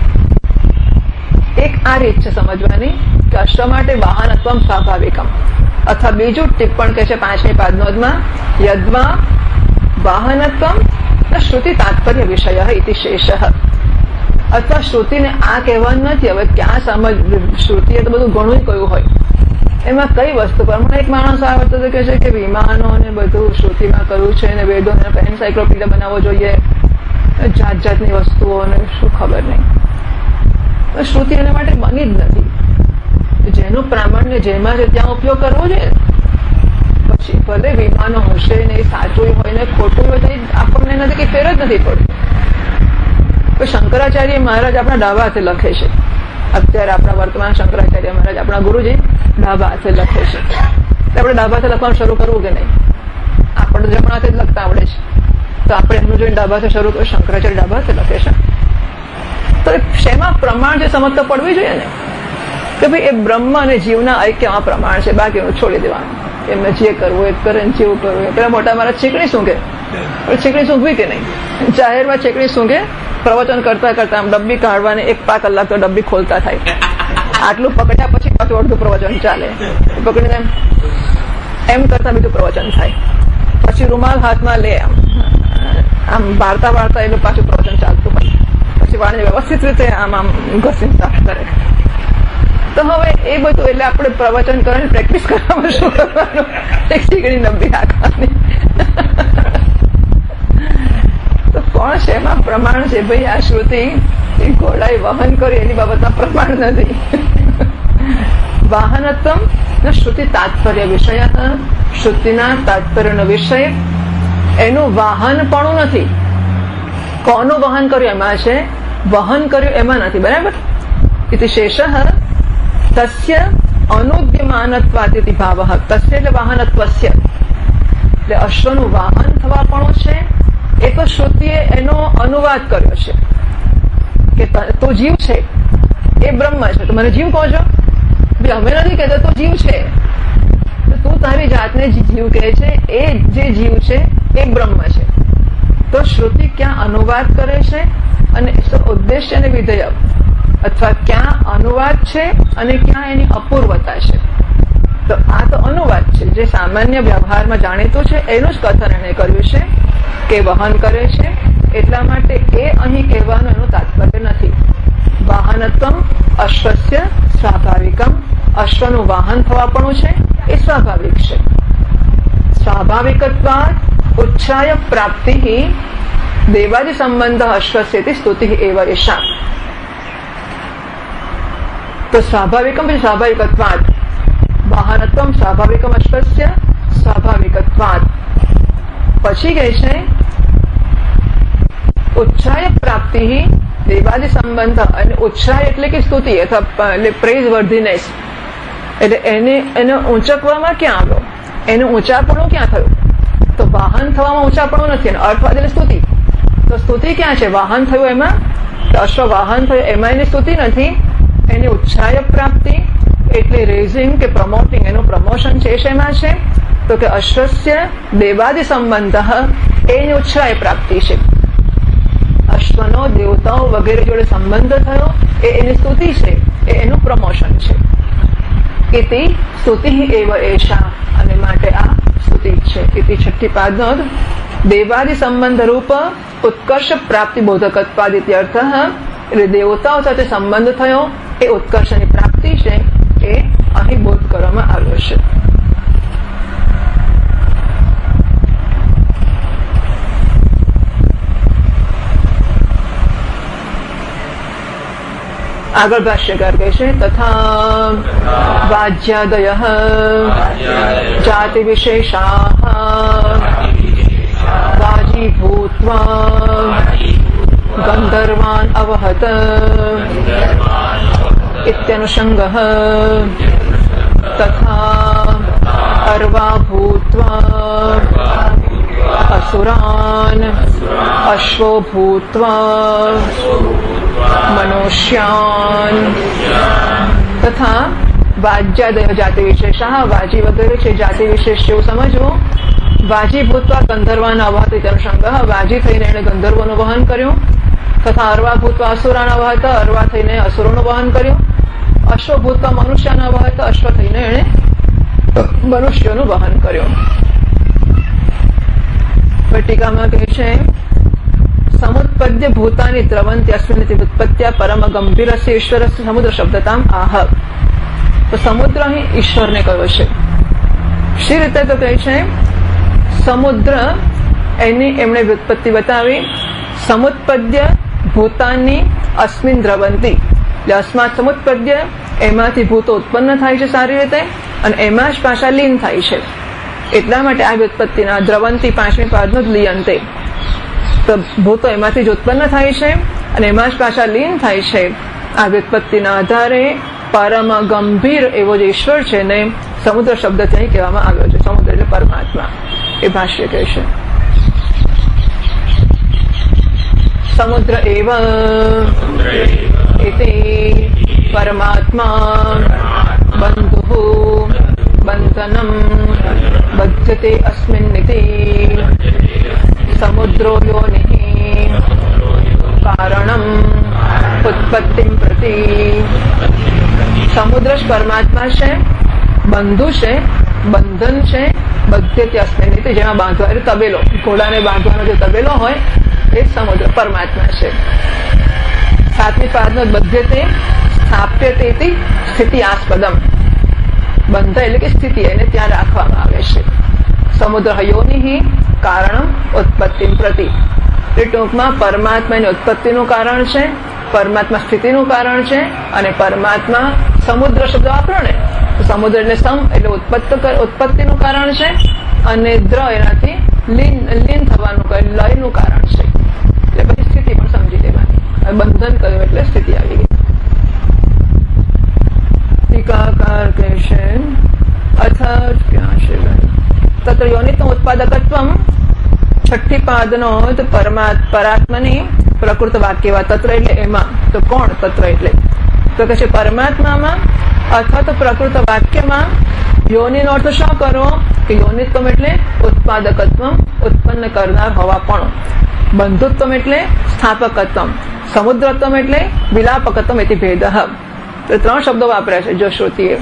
એક આ રીત છે સમજવાની કે અશ્વ માટે વાહનત્વમ સ્વાભાવિકમ. અથવા બીજું ટિપ્પણ કે છે 5મી પાદનોદમાં યદ્વા વાહનત્વમ શ્રુતિ તાત્પર્ય વિષય ઇતિ શેષ. અથવા શ્રુતિને આ કહેવાનું નથી. હવે ક્યાં સમજ શ્રુતિએ તો બધું ઘણું કહ્યું હોય એમાં કઈ વસ્તુ પર. મને એક માણસ આવડતો હતો કે છે કે વિમાનો ને બધું શ્રુતિમાં કરવું છે અને વેદો એન્સાઇક્લોપીડિયા બનાવવો જોઈએ, જાત જાતની વસ્તુઓ ને શું ખબર નહીં. શ્રુતિ એના માટે બની જ નથી. જેનું પ્રામાણ્ય જેમાં છે ત્યાં ઉપયોગ કરવો જોઈએ. પછી ભલે વિમાનો હશે ને એ સાચું હોય ને ખોટું હોય તો આપણને નથી કે ફેર જ નથી પડતું. શંકરાચાર્ય મહારાજ આપણા ડાબા હાથે લખે છે. અત્યારે આપણા વર્તમાન શંકરાચાર્ય મહારાજ આપણા ગુરુજી ડાબા હાથે લખે છે. આપણે ડાબા હાથે લખવાનું શરૂ કરવું કે નહીં? આપણે જમણા હાથે જ લખતા આવડે છે, તો આપણે એમનું જોઈને ડાબા હાથે શરૂ કર્યું. શંકરાચાર્ય ડાબા હાથે લખે છે. તો શેમાં પ્રમાણ છે સમજ તો પડવી જોઈએ ને, કે ભાઈ એ બ્રહ્મ અને જીવના ઐક્યમાં પ્રમાણ છે, બાકીનું છોડી દેવાનું. એમને જે કરવું એ કરે, જેવું કરવું એ. પેલા મોટા મારા છીકણી સૂંઘે, છીકણી સૂંઘવી કે નહીં? જાહેરમાં છીકણી સૂંઘે, પ્રવચન કરતા કરતા આમ ડબ્બી કાઢવાની 1-5 કલાક તો ડબ્બી ખોલતા થાય. આટલું પકડ્યા પછી પાછું અડધું પ્રવચન ચાલે. પકડીને એમ કરતા બીજું પ્રવચન થાય. પછી રૂમાલ હાથમાં લે, આમ વાર્તા વાર્તા એનું પાછું પ્રવચન ચાલતું હોય. પછી વાળને વ્યવસ્થિત રીતે આમ ઘસીને સાફ કરે. તો હવે એ બધું એટલે આપણે પ્રવચન કરીને પ્રેક્ટિસ કરવામાં શું કરવાનું? એક છીકણી ડબ્બી રાખવાની. તો કોણ છે એમાં પ્રમાણ છે? ભાઈ આ શ્રુતિ ઘોડાએ વહન કરી એની બાબતમાં પ્રમાણ નથી. વાહનત્વમ શ્રુતિ તાત્પર્ય વિષય, શ્રુતિના તાત્પર્યનો વિષય એનું વાહન પણ નથી. કોનું વહન કર્યું એમાં છે, વહન કર્યું એમાં નથી. બરાબર? ઇતિ શેષ તસ્ય અનુદ્યમાનત્વાદિતિ ભાવઃ. તસ્ય એટલે વાહનત્વસ્ય, એટલે અશ્વનું વાહન થવાપણું છે એ તો શ્રુતિએ એનો અનુવાદ કર્યો છે કે તું જીવ છે એ બ્રહ્મ છે. તો મને જીવ કહો છો? અમે નથી કહેતા તું જીવ છે, તું તારી જાતને જીવ કહે છે. એ જે જીવ છે એ બ્રહ્મ છે. તો શ્રુતિ ક્યાં અનુવાદ કરે છે અને ઉદ્દેશ્ય અને વિધેયક, અથવા ક્યાં અનુવાદ છે અને ક્યાં એની અપૂર્વતા છે. તો આ તો અનુવાદ છે, જે સામાન્ય વ્યવહારમાં જાણીતું છે એનું જ કથન એને કર્યું છે કે વહન કરે છે. એટલા માટે એ અહીં કહેવાનું એનું તાત્પર્ય નથી. વાહનત્વમ અશ્વસ્ય સ્વાભાવિકમ, અશ્વનું વાહન થવાપણું છે એ સ્વાભાવિક છે. સ્વાભાવિકત્વાદ ઉચ્છાય પ્રાપ્તિ દેવાદિ સંબંધ અશ્વસ્યથી સ્તુતિ એવ એષા. તો સ્વાભાવિકમ પછી સ્વાભાવિકત્વાદ, વાહનત્વમ સ્વાભાવિકમ અશ્વસ્ય સ્વાભાવિકત્વાદ. પછી કહે છે ઉચ્છાય પ્રાપ્તિ દેવાદિ સંબંધ. અને ઉચ્છાય એટલે કે સ્તુતિ અથવા એટલે પ્રેઝ વર્ધીનેસ, એટલે એને ઊંચકવામાં ક્યાં આવ્યો? એનું ઊંચાપણું ક્યાં થયું? તો વાહન થવામાં ઊંચાપણું નથી. અને અર્થવાદ એટલે સ્તુતિ. તો સ્તુતિ ક્યાં છે? વાહન થયું એમાં. અશ્વ વાહન થયું એમાં એની સ્તુતિ નથી. એની ઉચ્છાય પ્રાપ્તિ એટલે રેઝિંગ કે પ્રમોટિંગ, એનું પ્રમોશન છે. શેમાં છે? તો કે અશ્વસ્ય દેવાદિ સંબંધ, એની ઉચ્છાય પ્રાપ્તિ છે. અશ્વનો દેવતાઓ વગેરે જોડે સંબંધ થયો એ એની સ્તુતિ છે, એ એનું પ્રમોશન છે. ઇતિ સ્તુતિ એવ એષા, અને માટે આ સ્તુતિ છે. ઇતિ છઠ્ઠી પાદનો દેવાદિ સંબંધ રૂપ ઉત્કર્ષ પ્રાપ્તિ બોધકત્વાદ ઇત્યર્થ. એટલે દેવતાઓ સાથે સંબંધ થયો એ ઉત્કર્ષની પ્રાપ્તિ છે, એ અહીં બોધ કરવામાં આવ્યો છે. આગળ ભાષ્યકાર કહે છે તથા વાજ્યાદય જાતિ વિશેષા વાજી ભૂત્વા ગંધર્વાન અવહત ઇત્યનુષંગઃ તથા અર્વા ભૂત્વા અસુરાન અશ્વો ભૂત્વા મનુષ્યાન તથા વાજ્યાદય જાતિ વિશેષા. વાજી વગેરે છે જાતિ વિશેષ જેવું સમજવું. વાજી ભૂતવા ગંધર્વાના અવહત ઇત્યનુષંગઃ. વાજી થઈને એને ગંધર્વોનું વહન કર્યું. તથા અર્વા ભૂતવા અસુરાના અવહત. અર્વા થઈને અસુરોનું વહન કર્યું. અશ્વ ભૂતવા મનુષ્યના અવહત. અશ્વ થઈને એને મનુષ્યોનું વહન કર્યું. ટીકામાં કહે છે સમુત્પદ્ય ભૂતાની દ્રવંતી અસ્મિન ઉત્પત્ત્યા પરમ ગંભીરસ્ય ઈશ્વરસ્ય સમુદ્ર શબ્દતામ આહ. તો સમુદ્ર અહીં ઈશ્વરને કહ્યો છે. શી રીતે તો કહે છે સમુદ્ર એની એમણે વ્યુત્પત્તિ બતાવી. સમુત્પદ્ય ભૂતાની અસ્મિન દ્રવંતી, એટલે અસ્માત સમુત્પદ્ય, એમાંથી ભૂતો ઉત્પન્ન થાય છે સારી રીતે, અને એમાં જ પાછા લીન થાય છે. એટલા માટે આ વ્યુત્પત્તિના દ્રવંતી 5મી પાદનો જ લિયંતે, તો ભૂતો એમાંથી જ ઉત્પન્ન થાય છે અને એમાં જ પાછા લીન થાય છે. આ વ્યુત્પત્તિના આધારે પરમ ગંભીર એવો જે ઈશ્વર છે ને સમુદ્ર શબ્દ ત્યાં કહેવામાં આવ્યો છે. સમુદ્ર એટલે પરમાત્મા, એ ભાષ્ય કહે છે. સમુદ્ર એવ ઇતિ પરમાત્મા બંધુ બંધનમ બધ્યતે અસ્મિન્નિતિ સમુદ્રો યોનિઃ કારણમ ઉત્પત્તિમ પ્રતિ. સમુદ્ર જ પરમાત્મા છે, બંધુ છે, બંધન છે, બધ્યતે અસ્મિન્નિતિ, જેમાં બાંધવા એટલે તબેલો, ઘોડાને બાંધવાનો જે તબેલો હોય એ સમુદ્ર પરમાત્મા છે. 7મી પાદનો બધ્યતે સ્થાપ્યતે સ્થિતિ આસ્પદમ, બંધ એટલે કે સ્થિતિ, એને ત્યાં રાખવામાં આવે છે. સમુદ્ર યોનિઃ કારણમ ઉત્પત્તિમ પ્રતિ, એ ટૂંકમાં પરમાત્માની ઉત્પત્તિનું કારણ છે, પરમાત્મા સ્થિતિનું કારણ છે, અને પરમાત્મા સમુદ્ર શબ્દ વાપરો ને તો સમુદ્ર એટલે સમ એટલે ઉત્પત્તિનું કારણ છે, અને દ્ર એનાથી લીન થવાનું લયનું કારણ છે. એટલે પછી સ્થિતિ પણ સમજી લેવાની. બંધન કર્યું એટલે સ્થિતિ આવી ગઈ. ટીકાકાર કહેશે અથ ક્યાં છે તત્ર યોનિત્વ ઉત્પાદકત્વમ, 6ઠ્ઠી પાદનો પરાત્મની પ્રકૃત વાક્યવા. તત્ર એટલે એમાં, તો કોણ તત્ર એટલે તો કે છે પરમાત્મામાં અથવા તો પ્રકૃત વાક્યમાં. યોનિનો અર્થ શું કરો કે યોનિત્વમ એટલે ઉત્પાદકત્વ, ઉત્પન્ન કરનાર હોવા પણ. બંધુત્વમ એટલે સ્થાપકત્વમ, સમુદ્રત્વમ એટલે વિલાપકત્વમ એથી ભેદ. તો 3 શબ્દો વાપર્યા છે જો શ્રુતિએ.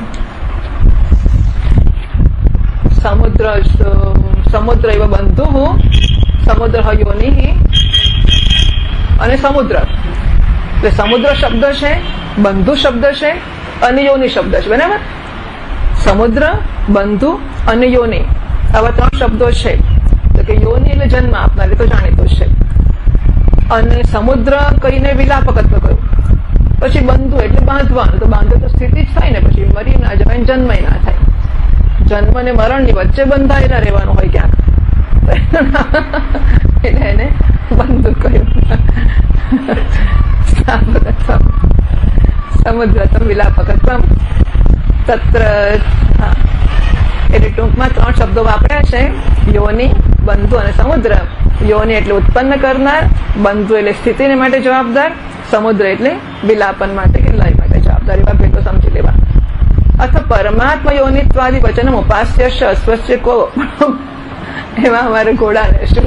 સમુદ્ર એવ બંધુ, સમુદ્ર યોનિઃ અને સમુદ્ર. એટલે સમુદ્ર શબ્દ છે, બંધુ શબ્દ છે અને યોનિ શબ્દ છે. બરાબર, સમુદ્ર, બંધુ અને યોનિ, આવા 3 શબ્દો છે. તો કે યોનિ એટલે જન્મ આપનાર, તો જાણીતું છે. અને સમુદ્ર કહીને વિલાપકત્વ કહ્યું. પછી બંધુ એટલે બાંધવાનું, તો બાંધો તો સ્થિતિ જ થાય ને, પછી મરી ના જવાય, જન્મ ના થાય. જન્મ અને મરણ ની વચ્ચે બંધાયેલા રહેવાનું હોય ક્યાંક, એટલે એને બંધુ કહ્યું. સમુદ્રત્વમ વિલાપકત્વમ તત્ર. એટલે ટૂંકમાં 3 શબ્દો વાપર્યા છે, યોનિ, બંધુ અને સમુદ્ર. યોનિ એટલે ઉત્પન્ન કરનાર, બંધુ એટલે સ્થિતિને માટે જવાબદાર, સમુદ્ર એટલે વિલાપન માટે કે લય માટે જવાબદાર. એવા ભેદો સમજી લેવા. અથવા પરમાત્મા યોનિત્વાદી વચન ઉપાસ્ય અસ્વસ્ય કો, એમાં અમારે ઘોડા રહેશું.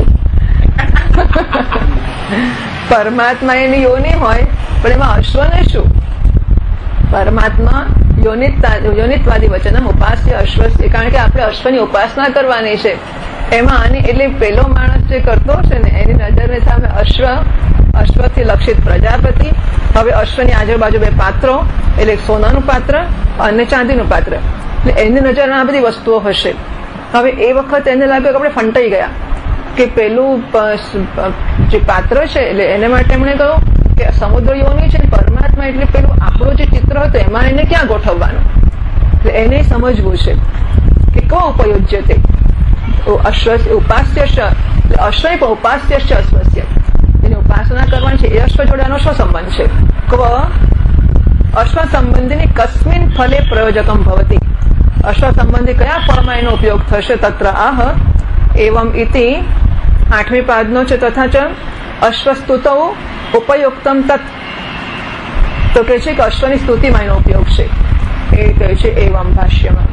પરમાત્મા એની યોનિ હોય પણ એમાં અશ્વને શું? પરમાત્મા યોનિત્વાદી વચન ઉપાસ્ય અશ્વસ્ય, કારણ કે આપણે અશ્વની ઉપાસના કરવાની છે. એમાં આની એટલે પેલો માણસ જે કરતો છે ને એની નજરની સામે અશ્વથી લક્ષિત પ્રજાપતિ. હવે અશ્વની આજુબાજુ 2 પાત્રો, એટલે સોનાનું પાત્ર અને ચાંદીનું પાત્ર, એટલે એની નજરમાં આ બધી વસ્તુઓ હશે. હવે એ વખત એને લાગ્યું કે આપણે ફંટાઈ ગયા, કે પેલું જે પાત્ર છે એટલે એને માટે એમણે કહ્યું કે સમુદ્ર યોની છે, પરમાત્મા એટલે પેલું આપણું જે ચિત્ર હતું એમાં એને ક્યાં ગોઠવવાનું. એટલે એને સમજવું છે કે કો ઉપયોજ્ય તે ઉપાસ્ય, અશ્વ પણ ઉપાસ્ય અશ્વસ્ય, એની ઉપાસના કરવાની છે. એ અશ્વ જોડાનો શું સંબંધ છે? ક્વ અશ્વ સંબંધીની કસ્મિન ફલે પ્રયોજકમ ભવતી, અશ્વ સંબંધી કયા ફળમાં એનો ઉપયોગ થશે? તત્ર આહ એવમ ઇતિ 8મી પાદનો છે. તથા ચ અશ્વસ્તુતો ઉપયુક્તમ તત્, તો કે છે કે અશ્વની સ્તુતિમાં એનો ઉપયોગ છે. એ કહે છે એવમ ભાષ્યમાં.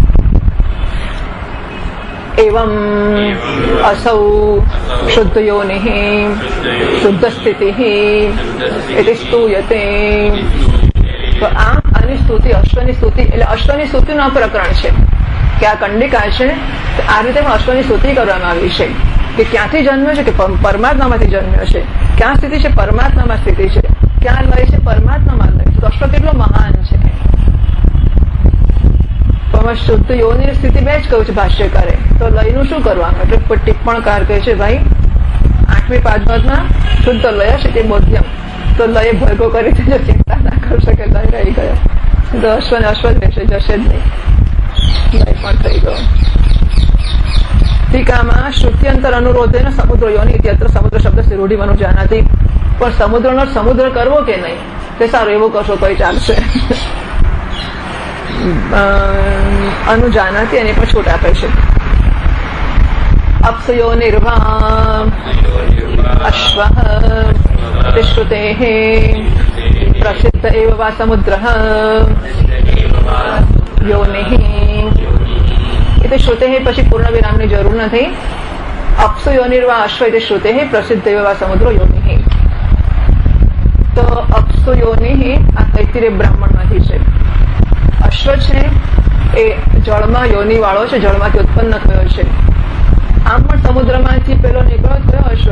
एवं असौ शुद्ध योनिः शुद्ध स्थितिः इति स्तूयते. તો આ આની સ્તુતિ, અશ્વની સ્તુતિ, એટલે અશ્વની સ્તુતિનું આ પ્રકરણ છે કે આ કંડિકા છે. આ રીતે અશ્વની સ્તુતિ કરવામાં આવી છે કે ક્યાંથી જન્મ્યો છે? કે પરમાત્મામાંથી જન્મ્યો છે. ક્યાં સ્થિતિ છે? પરમાત્મામાં સ્થિતિ છે. ક્યાં લય છે? પરમાત્મામાં લય છે. તો અશ્વ કેટલો મહાન છે. શુદ્ધ યોની સ્થિતિ 2 જ કહ્યું છે ભાષ્યકારે. તો લયનું શું કરવાનું? એટલે ટિપ્પણકાર કહે છે ભાઈ 8મી પાદમાં શુદ્ધ લય છે તે બોધ્યમ, તો લય ભેગો કરી દેજો, ચિંતા ના કરશો કે લય રહી ગયો. તો અશ્વ ને અશ્વ જ રહેશે, જશે જ નહીં, લય પણ થઈ ગયો. ટીકામાં શ્રુત્યંતર અનુરોધેન સમુદ્ર યોની ઇત્યત્ર સમુદ્ર શબ્દ રૂઢિમનુ જાનાતિ. પણ સમુદ્રનો સમુદ્ર કરવો કે નહીં તે સારું એવું કરશો તોય ચાલશે. અનુજાનાતી એની પણ છૂટ આપે છે. અપ્સયો નિર્વા અશ્વઃ શ્રુતેઃ પ્રસિદ્ધ એવ વા સમુદ્રઃ યોનિઃ. એટલે શ્રુતેઃ પછી પૂર્ણ વિરામની જરૂર નથી. અપ્સુ યોનિર્વા અશ્વ એટલે શ્રુતેઃ પ્રસિદ્ધ એવ વા સમુદ્રો યોનિઃ. તો અપ્સુ યોનિઃ આ તૈત્તિરીય બ્રાહ્મણમાંથી છે. અશ્વ છે એ જળમાં યોની વાળો છે, જળમાંથી ઉત્પન્ન થયો છે. આમ પણ સમુદ્રમાંથી પેલો નીકળ્યો થયો અશ્વ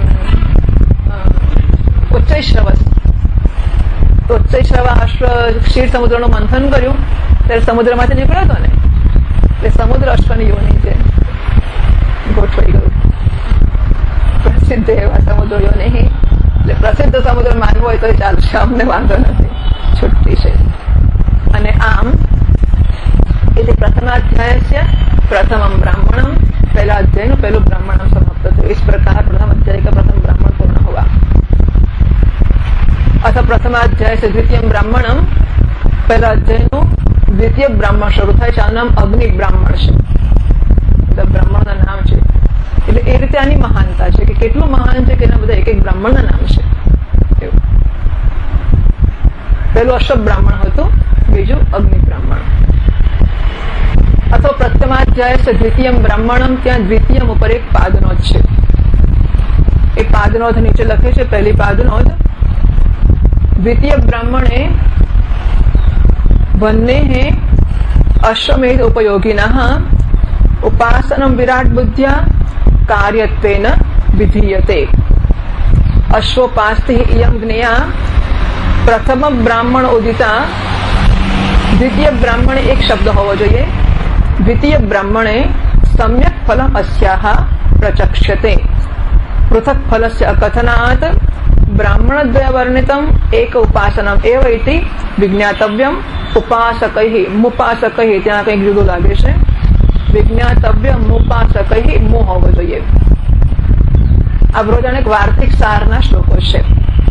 ઉચ્ચૈશ્રવસ. ઉચ્ચૈશ્રવા અશ્વ ક્ષીર સમુદ્રનું મંથન કર્યું ત્યારે સમુદ્રમાંથી નીકળ્યો હતો ને, એટલે સમુદ્ર અશ્વની યોની છે. ગોઠવાઈ ગયું. પ્રસિદ્ધ એવા સમુદ્ર યોની એટલે પ્રસિદ્ધ સમુદ્ર માનવો હોય તો ચાલશે, અમને વાંધો નથી, છુટ્ટી છે. અને આમ એટલે પ્રથમાધ્યાય પ્રથમ બ્રાહ્મણમ, પહેલા અધ્યાયનું પહેલું બ્રાહ્મણમ સમાપ્ત થયું. इस प्रकार प्रथम अध्याय का प्रथम ब्राह्मण पूर्ण हुआ. अतः प्रथमाध्याय से द्वितीय ब्राह्मणम, પહેલા અધ્યાયનું દ્વિતીય બ્રાહ્મણ શરૂ થાય છે. આ નામ અગ્નિ બ્રાહ્મણ છે, બ્રાહ્મણના નામ છે. એટલે એ રીતે આની મહાનતા છે કે કેટલું મહાન છે કે એના બધા એક એક બ્રાહ્મણના નામ છે. પેલું અશ્વ બ્રાહ્મણ હતું, બીજું અગ્નિ બ્રાહ્મણ. અથવા પ્રથમાધ્યાય છે દ્વિતીય બ્રાહ્મણમ, ત્યાં દ્વિતીયમ ઉપર એક પાદનોધ છે. એ પાદનોધ નીચે લખે છે, પહેલી પાદનોધ. દ્વિતીય બ્રાહ્મણે બંને અશ્વમેધ ઉપયોગિનઃ ઉપાસનમ વિરાટ બુદ્ધ્યા કાર્યત્વેન વિધીયતે. અશ્વોપાસ્તિ ઇયં જ્ઞેયા પ્રથમ બ્રાહ્મણ ઉદિતા. દ્વિતીય બ્રાહ્મણે એક શબ્દ હોવો જોઈએ. દ્વિતીય બ્રાહ્મણે સમ્યક ફલમ અસ્યાહ પ્રચક્ષ્યતે. પૃથક ફલસ્ય અકથનાત બ્રાહ્મણદ્વય વર્ણિતમ એક ઉપાસનમ એવ ઇતિ વિજ્ઞાતવ્યમ. ઉપાસકૈઃ મુપાસકૈઃ ત્યાં કંઈક જુદું લાગે છે. વિજ્ઞાતવ્યમ મુપાસકૈઃ મુ હોવો જોઈએ. આ બરોજાને એક વાર્તિક સારના શ્લોકો છે.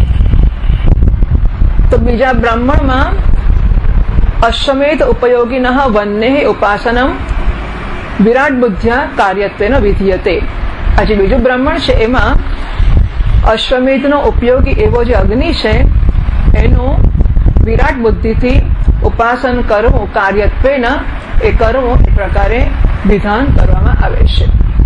તો બીજા બ્રાહ્મણમાં અશ્વમેધ ઉપયોગિનઃ વન્નેઃ ઉપાસનમ વિરાટ બુદ્ધ્યા કાર્યત્વેન વિધીયતે. આ જે બીજું બ્રાહ્મણ છે એમાં અશ્વમેધનો ઉપયોગી એવો જે અગ્નિ છે એનું વિરાટ બુદ્ધિથી ઉપાસન કરવું, કાર્યત્વેન એ કરવું, એ પ્રકારે વિધાન કરવામાં આવે છે.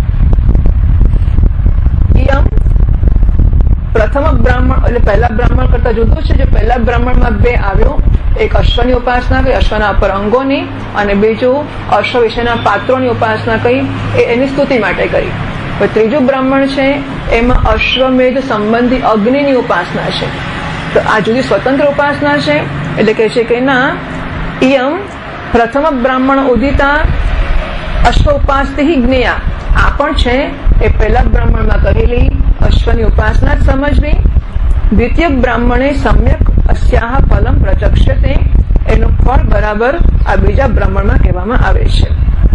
પ્રથમ બ્રાહ્મણ એટલે પહેલા બ્રાહ્મણ કરતા જુદું છે. જે પહેલા બ્રાહ્મણમાં બે આવ્યું, એક અશ્વની ઉપાસના કહી, અશ્વના અપર અંગોની, અને બીજું અશ્વ વિશેના પાત્રોની ઉપાસના કહી, એની સ્તુતિ માટે કરી. ત્રીજું બ્રાહ્મણ છે એમાં અશ્વમેધ સંબંધી અગ્નિની ઉપાસના છે. તો આ જુદી સ્વતંત્ર ઉપાસના છે. એટલે કહે છે કે ના, ઇયમ પ્રથમ બ્રાહ્મણ ઉદિતા અશ્વ ઉપાસતિ જ્ઞેયા. આ પણ છે એ પહેલા બ્રાહ્મણમાં કહેલી અશ્વની ઉપાસના જ સમજવી. દ્વિતીય બ્રાહ્મણે સમ્યક અસ્યાહ ફલમ પ્રચક્ષ્યતે. એનું ફળ બરાબર આ બીજા બ્રાહ્મણમાં કહેવામાં આવે છે.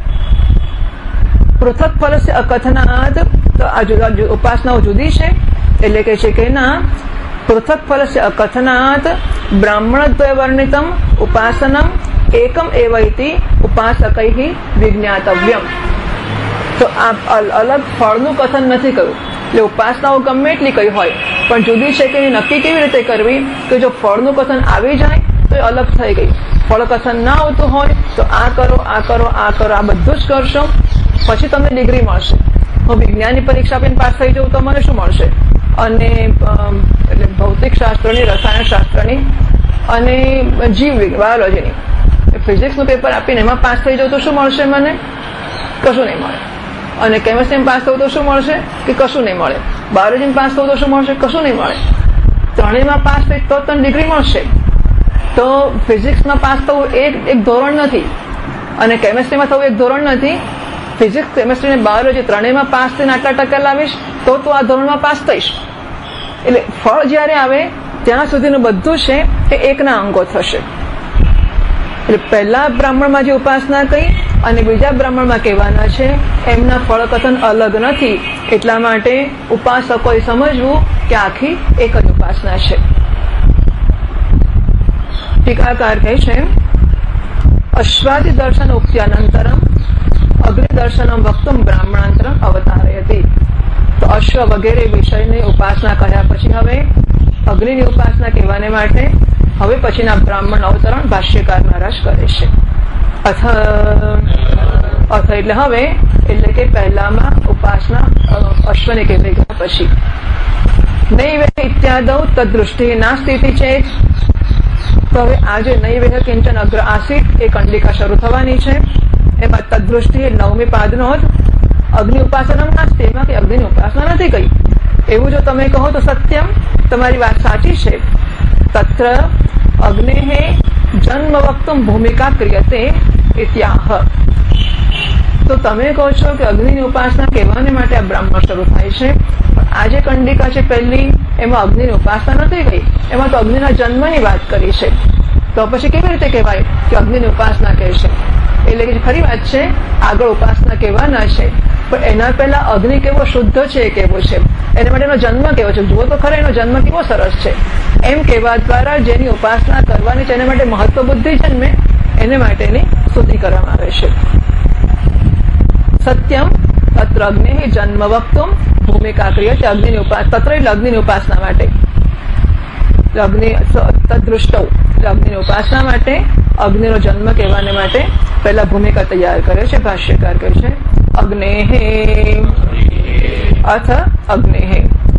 પૃથક ફલસ્ય અકથનાદ. તો આ જુદા ઉપાસનાઓ જુદી છે. એટલે કે છે કે ના, પૃથક ફલસ્ય અકથનાદ બ્રાહ્મણદ્વય વર્ણિતમ ઉપાસનમ એકમ એવ ઇતિ ઉપાસકૈઃ વિજ્ઞાતવ્યમ. તો આ અલગ ફળનું કથન નથી કહ્યું. એટલે ઉપાસનાઓ ગમે એટલી કઈ હોય પણ જુદી છે કે નક્કી કેવી રીતે કરવી કે જો ફળનું કથન આવી જાય તો એ અલગ થઈ ગઈ. ફળ કથન ના આવતું હોય તો આ કરો, આ કરો, આ કરો, આ બધું જ કરશો, પછી તમને ડિગ્રી મળશે. હું વિજ્ઞાનની પરીક્ષા આપીને પાસ થઈ જવું તો મને શું મળશે? અને એટલે ભૌતિક શાસ્ત્રની, રસાયણ શાસ્ત્રની અને જીવ બાયોલોજીની, ફિઝિક્સનું પેપર આપીને એમાં પાસ થઈ જવું તો શું મળશે મને? કશું નહીં મળે. અને કેમેસ્ટ્રીમાં પાસ થવું તો શું મળશે? કે કશું નહીં મળે. બાયોલોજીમાં પાસ થવું તો શું મળશે? કશું નહીં મળે. ત્રણેયમાં પાસ થઈ તો તમને ડિગ્રી મળશે. તો ફિઝિક્સમાં પાસ થવું એક ધોરણ નથી અને કેમેસ્ટ્રીમાં થવું એક ધોરણ નથી. ફિઝિક્સ, કેમેસ્ટ્રી અને બાયોલોજી ત્રણેયમાં પાસ થઈને આટલા ટકા લાવીશ તો તું આ ધોરણમાં પાસ થઈશ. એટલે ફળ જ્યારે આવે ત્યાં સુધીનું બધું છે એ એકના અંગો થશે. એટલે પહેલા બ્રાહ્મણમાં જે ઉપાસના કહી અને બીજા બ્રાહ્મણમાં કહેવાના છે એમના ફળકથન અલગ નથી. એટલા માટે ઉપાસકોએ સમજવું કે આખી એક જ ઉપાસના છે. ટીકાકાર કહે છે અશ્વાદિ દર્શન ઉક્ત્યાનંતરમ અગ્નિ દર્શનમ વક્તુમ બ્રાહ્મણાંતરમ અવતારયતિ. તો અશ્વ વગેરે વિષયની ઉપાસના કર્યા પછી હવે અગ્નિની ઉપાસના કહેવાને માટે હવે પછીના બ્રાહ્મણ અવતરણ ભાષ્યકાર મહારાજ કરે છે. અથ એટલે હવે એટલે કે પહેલામાં ઉપાસના અશ્વને કહેવાઈ ગયા પછી નૈવેહ ઇત્યાદૌ તદ્દૃષ્ટિ નાસ્તિ ચેત. તો હવે આજે નૈવેહ કિંચન અગ્ર આસિત એ કંડિકા શરૂ થવાની છે. એમાં તદ્દૃષ્ટિ 9મી પાદનો જ અગ્નિ ઉપાસના નાસ્તિ, એમાં કે અગ્નિની ઉપાસના નથી કહી. એવું જો તમે કહો તો સત્યમ, તમારી વાત સાચી છે. તત્ર અગ્નેઃ જન્મ વક્તુમ ભૂમિકા ક્રિયતે ઇત્યાહ. તો તમે કહો છો કે અગ્નિની ઉપાસના કહેવાને માટે આ બ્રાહ્મણ શરૂ થાય છે, પણ આ જે કંડિકા છે પહેલી એમાં અગ્નિની ઉપાસના નથી ગઈ, એમાં તો અગ્નિના જન્મની વાત કરી છે. તો પછી કેવી રીતે કહેવાય કે અગ્નિની ઉપાસના કહે છે? એટલે કે ખરી વાત છે, આગળ ઉપાસના કહેવાના છે, પણ એના પહેલા અગ્નિ કેવો શુદ્ધ છે કેવો છે, એના માટે એનો જન્મ કેવો છે, જુઓ તો ખરા એનો જન્મ કેવો સરસ છે. એમ કહેવા દ્વારા જેની ઉપાસના કરવાની છે એના માટે મહત્વ બુદ્ધિ જન્મે, એને માટેની સ્તુતિ કરવામાં આવે છે. સત્યમ તત્ર અગ્નિ જન્મ વક્તુમ ભૂમિકા ક્રિયતે. અગ્નિની ઉપાસના તત્ર એટલે અગ્નિની ઉપાસના માટે, અગ્નિ તદ્દૃષ્ટૌ અગ્નિની ઉપાસના માટે અગ્નિનો જન્મ કહેવાને માટે પહેલા ભૂમિકા તૈયાર કરે છે. ભાષ્યકાર કહે છે અગ્નેઃ અથ અગ્નેઃ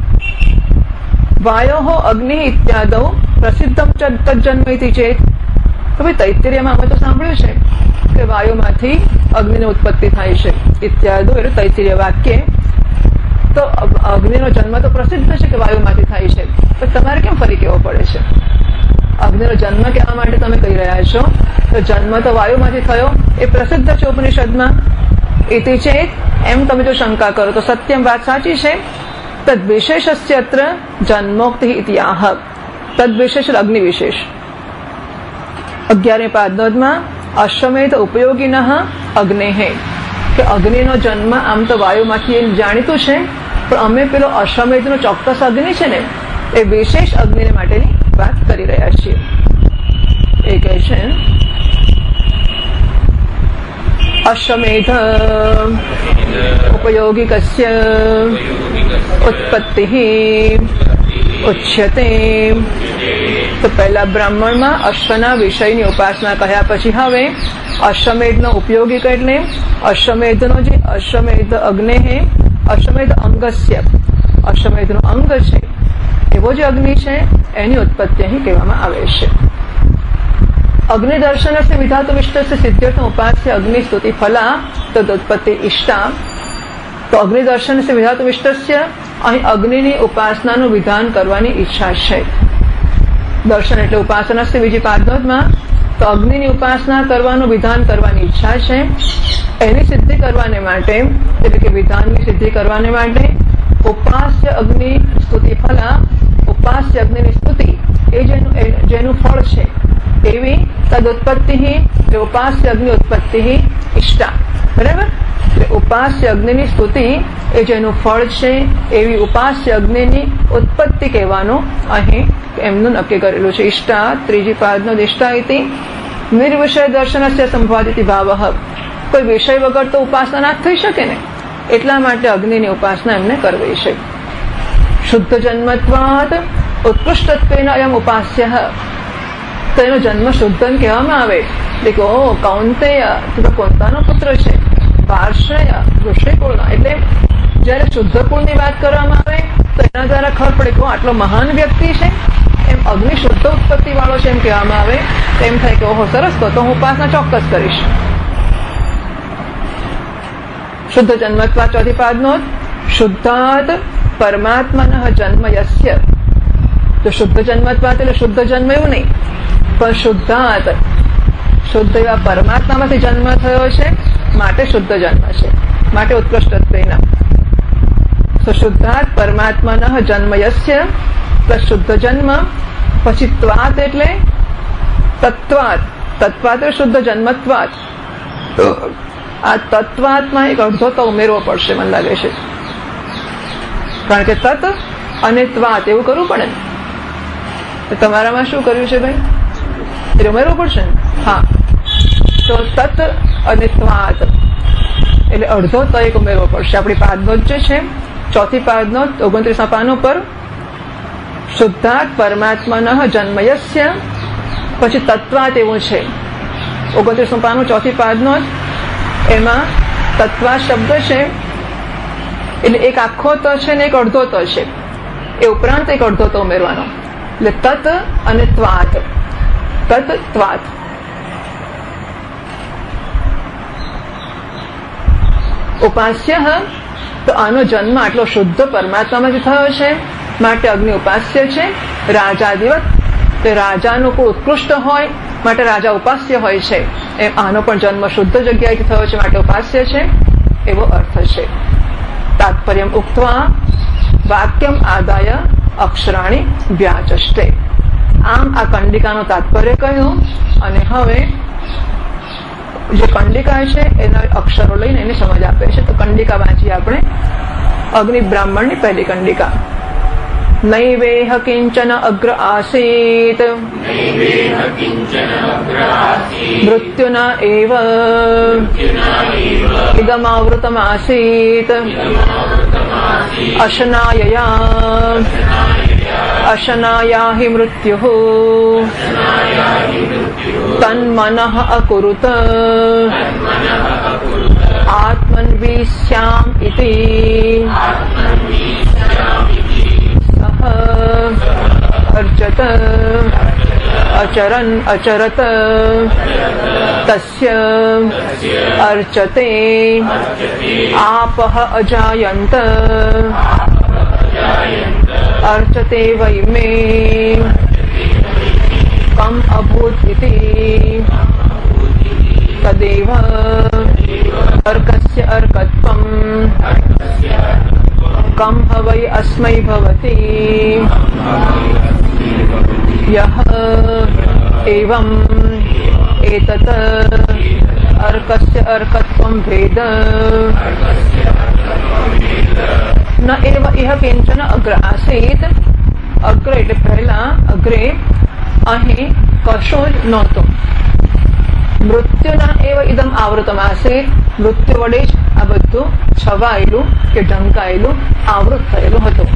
વાયોઃ અગ્નિ ઇત્યાદૌ પ્રસિદ્ધમ તજ્જન્મ ઇતિ ચેત. તો ભાઈ તૈત્તિરીયમાં અમે તો સાંભળ્યું છે કે વાયુમાંથી અગ્નિની ઉત્પત્તિ થાય છે. ઇત્યાદો એટલે તૈત્તિરીય વાક્ય. તો અગ્નિનો જન્મ તો પ્રસિદ્ધ છે કે વાયુમાંથી થાય છે, પણ તમારે કેમ ફરી કહેવો પડે છે? અગ્નિનો જન્મ કહેવા માટે તમે કહી રહ્યા છો, તો જન્મ તો વાયુમાંથી થયો એ પ્રસિદ્ધ છે ઉપનિષદમાં. ઇતિ ચેત એમ તમે જો શંકા કરો તો સત્યમ, વાત સાચી છે. તદ વિશેષસ્ય અત્ર જન્મોક્તિ ઇતિઆહ. તદ વિશેષ અગ્નિ વિશેષ 11મી પાદનોદમાં અશ્વમેધ ઉપયોગિનઃ અગ્નેઃ, કે અગ્નિનો જન્મ આમ તો વાયુમાંથી જાણીતું છે, પણ અમે પેલો અશ્વમેધનો ચોક્કસ અગ્નિ છે ને એ વિશેષ અગ્નિને માટેની વાત કરી રહ્યા છીએ. એ કહે છે અશ્વમેધ ઉપયોગિકસ્ય ઉત્પત્તિઃ ઉચ્યતે. તો પહેલા બ્રાહ્મણમાં અશ્વના વિષયની ઉપાસના કહ્યા પછી હવે અશ્વમેધનો ઉપયોગિક એટલે અશ્વમેધનો જે અશ્વમેધ અગ્નેઃ અશ્વમેધ અંગસ્ય, અશ્વમેધનો અંગ છે એવો જે અગ્નિ છે એની ઉત્પત્તિ અહીં કહેવામાં આવે છે. અગ્નિ દર્શનસ્ય વિધાતુમિષ્ટસ્ય સિદ્ધ્યર્થમ ઉપાસ્ય અગ્નિ સ્તુતિ ફલા તદુત્પત્તિ ઇષ્ટા. તો અગ્નિ દર્શનસ્ય વિધાતુમિષ્ટસ્ય અહીં અગ્નિની ઉપાસનાનું વિધાન કરવાની ઈચ્છા છે. દર્શન એટલે ઉપાસનાસ્ય બીજી પાદનોદમાં તો અગ્નિની ઉપાસના કરવાનું વિધાન કરવાની ઈચ્છા છે. એની સિદ્ધિ કરવાને માટે એટલે કે વિધાનની સિદ્ધિ કરવાને માટે ઉપાસ્ય અગ્નિ સ્તુતિ ફલા, ઉપાસ્ય અગ્નિની સ્તુતિ એ જેનું ફળ છે એવી તદુત્પત્તિ ઉપાસ્ય અગ્નિ ઉત્પત્તિ ઇષ્ટા. બરાબર? એટલે ઉપાસ્ય અગ્નિની સ્તુતિ એ જેનું ફળ છે એવી ઉપાસ્ય અગ્નિની ઉત્પત્તિ કહેવાનું અહીં એમનું નક્કી કરેલું છે. ઇષ્ટા ત્રીજી પાદનો ઇષ્ટા ઇતિ નિર્વિષય દર્શનસ્ય સંભાવિત ભાવ. કોઈ વિષય વગર તો ઉપાસના ના થઈ શકે ને, એટલા માટે અગ્નિની ઉપાસના એમને કરવી છે. શુદ્ધ જન્મત્વાદ ઉત્કૃષ્ટત્વેન અયમ ઉપાસ્ય. તો એનો જન્મ શુદ્ધ કહેવામાં આવે. દેખો કૌંતેય તું તો કુંતાનો પુત્ર છે, પાર્શ્વય ઋષિકુળનો. એટલે જયારે શુદ્ધ કુળની વાત કરવામાં આવે તો એના દ્વારા ખબર પડે કે આટલો મહાન વ્યક્તિ છે. એમ અગ્નિ શુદ્ધ ઉત્પત્તિ વાળો છે એમ કહેવામાં આવે તો એમ થાય કે ઓહો સરસ, તો હું ઉપાસના ચોક્કસ કરીશ. શુદ્ધ જન્મત્વા ચોથી પાદનો શુદ્ધાત પરમાત્મન જન્મ યસ્ય. તો શુદ્ધ જન્મત્વાત એટલે શુદ્ધ જન્મ એવું નહીં, પણ શુદ્ધાત શુદ્ધ એવા પરમાત્મામાંથી જન્મ થયો છે માટે શુદ્ધ જન્મ છે, માટે ઉત્કૃષ્ટત્વેન. તો શુદ્ધાત પરમાત્મન જન્મ યસ્ય પ્લસ શુદ્ધ જન્મ, પછી ત્વાત એટલે તત્વાત, તત્વાત એટલે શુદ્ધ જન્મત્વાત. તો આ તત્વાત્મા એક અડધો તો ઉમેરવો પડશે મને લાગે છે, કારણ કે તત અને ત્વાત એવું કરવું પડે ને. તો તમારામાં શું કર્યું છે ભાઈ? એટલે ઉમેરવું પડશે ને. હા, તો તત અને ત્વાત એટલે અડધો તો એક ઉમેરવો પડશે. આપણી પાદનોટ જે છે, ચોથી પાદનોટ 29 પાનું પર શુદ્ધાત પરમાત્મા જન્મયસ્ય, પછી તત્વાત એવું છે 29 પાનું ચોથી પાદનોટ. એમાં તત્વા શબ્દ છે એટલે એક આખો ત છે ને એક અડધો ત છે, એ ઉપરાંત એક અડધો ત ઉમેરવાનો. એટલે તત અને ત્વાત, તત ત્વાત. ઉપાસ્ય, તો આનો જન્મ આટલો શુદ્ધ પરમાત્મામાંથી થયો છે, માટે અગ્નિ ઉપાસ્ય છે. રાજાદિવત, તે રાજાનું કોઈ ઉત્કૃષ્ટ હોય માટે રાજા ઉપાસ્ય હોય છે, એમ આનો પણ જન્મ શુદ્ધ જગ્યાએથી થયો છે માટે ઉપાસ્ય છે, એવો અર્થ છે. તાત્પર્યમ ઉક્ત્વા વાક્યમ આદાય અક્ષરાણી વ્યાચષ્ટે. આમ આ કંડિકાનું તાત્પર્ય કહ્યું, અને હવે જે કંડિકા છે એના અક્ષરો લઈને એની સમજ આપે છે. તો કંડિકા વાંચીએ આપણે. અગ્નિ બ્રાહ્મણની પહેલી કંડિકા. નૈવેહ કિંચન અગ્ર આસીત મૃત્યુના એવ ઇદમાવૃતમાસીત અશનાયયા અશનાયા હિ મૃત્યુઃ તન્મનઃ અકુરુત આત્મન્વિષ્યામ ઇતિ अर्चत अचरन् अचरत तस्य अर्चते आपः अजायन्त अर्चते वै मे कम अभूत् इति तदेव अर्कस्य अर्कत्वम् कम हवै अस्मै भवति यः एवं एतत् अर्कस्य अर्कत्वं भेद न एव इह किंचन अग्र आसीत. अग्र એટલે પહેલા, અગ્રે અહીં કશું જ નહોતું. મૃત્યુના એવ ઇદમ આવૃતમ આસીત, મૃત્યુ વડે જ આ બધું છવાયેલું કે ઢંકાયેલું આવૃત થયેલું હતું.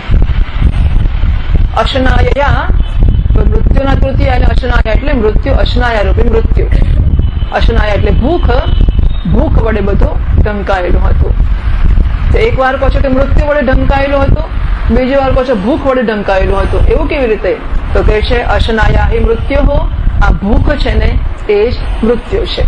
અશનાયા, મૃત્યુના તૃતીય અને અશનાયા એટલે મૃત્યુ, અશનાયા રૂપી મૃત્યુ. અશનાયા એટલે ભૂખ, ભૂખ વડે બધું ઢંકાયેલું હતું. તો એક વાર કહો છો કે મૃત્યુ વડે ઢંકાયેલું હતું, બીજી વાર કહો છો ભૂખ વડે ઢંકાયેલું હતું. એવું કેવી રીતે? તો કહે છે અશનાયા હિ મૃત્યુઃ, આ ભૂખ છે ને તે જ મૃત્યુ છે.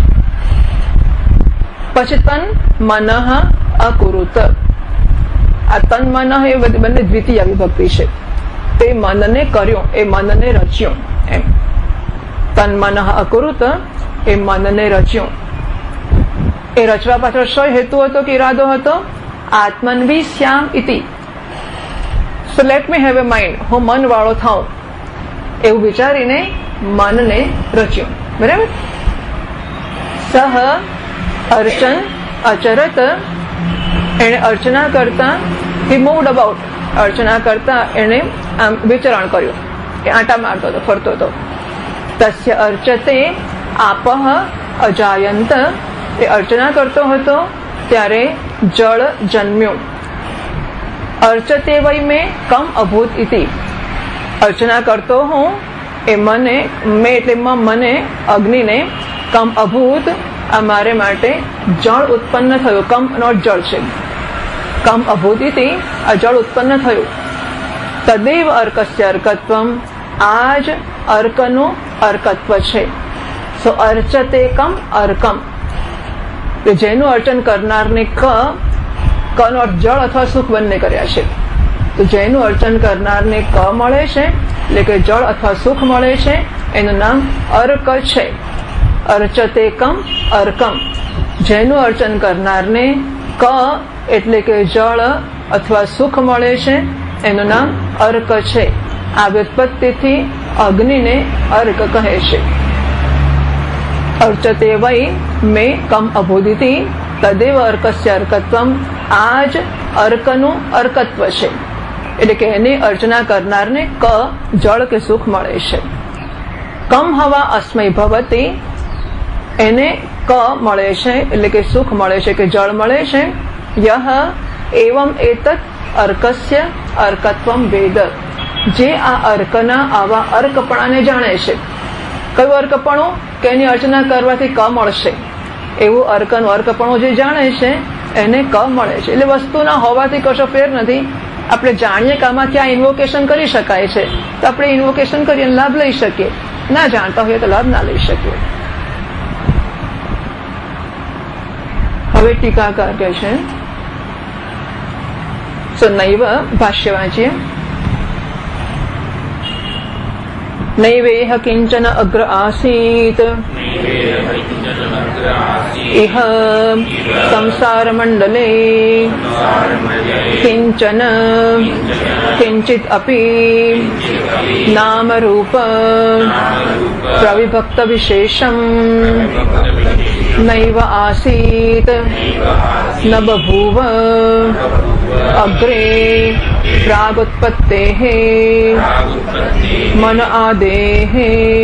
પછી તન મનઃ અકુરુત, આ તન મનઃ એ બંને દ્વિતીય વિભક્તિ છે. તે મનને કર્યું, એ મનને રચ્યું એમ. તન મનઃ અકુરુત, એ મનને રચ્યું. એ રચવા પાછળ શો હેતુ હતો કે ઈરાદો હતો? આત્મન્વિષ્યામ ઇતિ. So let me have a mind, હું મન વાળો થાઉં એવું વિચારીને મનને રચ્યું. બરાબર. સહ અર્ચન અચરત, એને અર્ચના કરતા, હી મૂવડ અબાઉટ, અર્ચના કરતા એને આમ વિચરણ કર્યું, કે આંટા મારતો હતો, ફરતો હતો. તસ્ય અર્ચતે આપઃ અજાયંત, એ અર્ચના કરતો હતો ત્યારે જળ જન્મ્યું. અર્ચતે વૈ મેં કમ અભૂત ઇતિ, અર્ચના કરતો હું એ મને, મેં એટલે મને અગ્નિને, કમ અભૂત આ મારે માટે જળ ઉત્પન્ન થયું. કમ નોટ જળ છે, કમ અભૂતિથી આ જળ ઉત્પન્ન થયું. તદેવ અર્કસ્ય અર્કત્વમ, આ જ અર્કનું અર્કત્વ છે. સો અર્ચતે કમ અર્કમ, જેનું અર્ચન કરનારને કનો અર્થ જળ અથવા સુખ બંને કર્યા છે. તો જેનું અર્ચન કરનારને ક મળે છે, એટલે કે જળ અથવા સુખ મળે છે, એનું નામ અર્ક છે. અર્ચતે કમ અર્કમ, જેનું અર્ચન કરનારને ક એટલે કે જળ અથવા સુખ મળે છે, એનું નામ અર્ક છે. આ વ્યુત્પત્તિથી અગ્નિને અર્ક કહે છે. अर्चते वै मे कम अभूदिति तदेव अर्कस्य अर्कत्वम। आज अर्कનું અર્કત્વ છે, એટલે કે એની અર્ચના કરનારને ક જળ કે સુખ મળે છે. કમ હવા અસ્મય ભવતી, એને ક મળે છે એટલે કે સુખ મળે છે કે જળ મળે છે. યહ એવમ એતત અર્કસ્ય અર્કત્વમ વેદ, જે આ અર્કના આવા અર્કપણાને જાણે છે. કયું અર્કપણું? કે એની અર્ચના કરવાથી ક મળશે, એવું અર્કનું અર્કપણું જે જાણે છે એને ક મળે છે. એટલે વસ્તુના હોવાથી કશો ફેર નથી. આપણે જાણીએ કે આમાં ક્યાં ઇન્વોકેશન કરી શકાય છે તો આપણે ઇન્વોકેશન કરીને લાભ લઈ શકીએ, ના જાણતા હોઈએ તો લાભ ના લઈ શકીએ. હવે ટીકાકાર કહે છે, નૈવ ભાષ્ય વાંચીએ. નૈવેહ કિંચન અગ્ર આસીત ઇહ સંસાર મંડલે કિંચન કિંચિત અપી નામ રૂપ પ્રવિભક્ત વિશેષમ નૈવ આસીત ન બભૂવ અગ્રે પ્રાગુત્પત્તેઃ મન આદેઃ.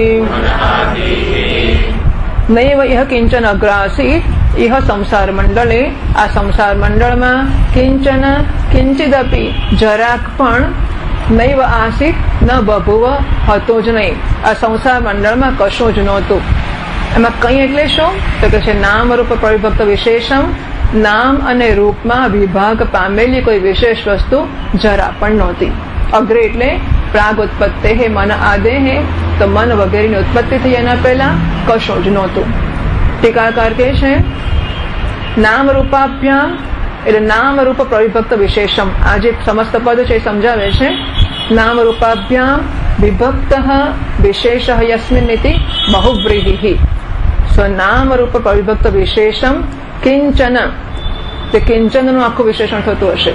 નૈવ ઇહ કિંચન અગ્રાસીત ઇહ સંસાર મંડળે, આ સંસાર મંડળમાં કિંચન કિંચિદપી જરાક પણ નૈવ આસીત ન બભુવ હતો જ નહીં. આ સંસાર મંડળમાં કશું જ નહોતું. એમાં કંઈ એટલે શું? તો કે છે નામ રૂપ પરિભક્ત વિશેષમ, નામ અને રૂપમાં વિભાગ પામેલી કોઈ વિશેષ વસ્તુ જરા પણ નહોતી. અગ્રે એટલે પ્રાગ ઉત્પત્તિ હે મન આદે હે, તો મન વગેરેની ઉત્પત્તિ થઈ એના પહેલા કશું જ નહોતું. ટીકાકાર કહે છે નામ રૂપાભ્યામ એટલે નામ રૂપ પ્રવિભક્ત વિશેષમ. આ જે સમસ્ત પદ છે એ સમજાવે છે. નામ રૂપાભ્યામ વિભક્ત વિશેષ યસ્મિન ઇતિ બહુવ્રીહિ. સો નામ રૂપ પ્રવિભક્ત વિશેષમ કિંચન, તે કિંચનનું આખું વિશેષણ થતું હશે.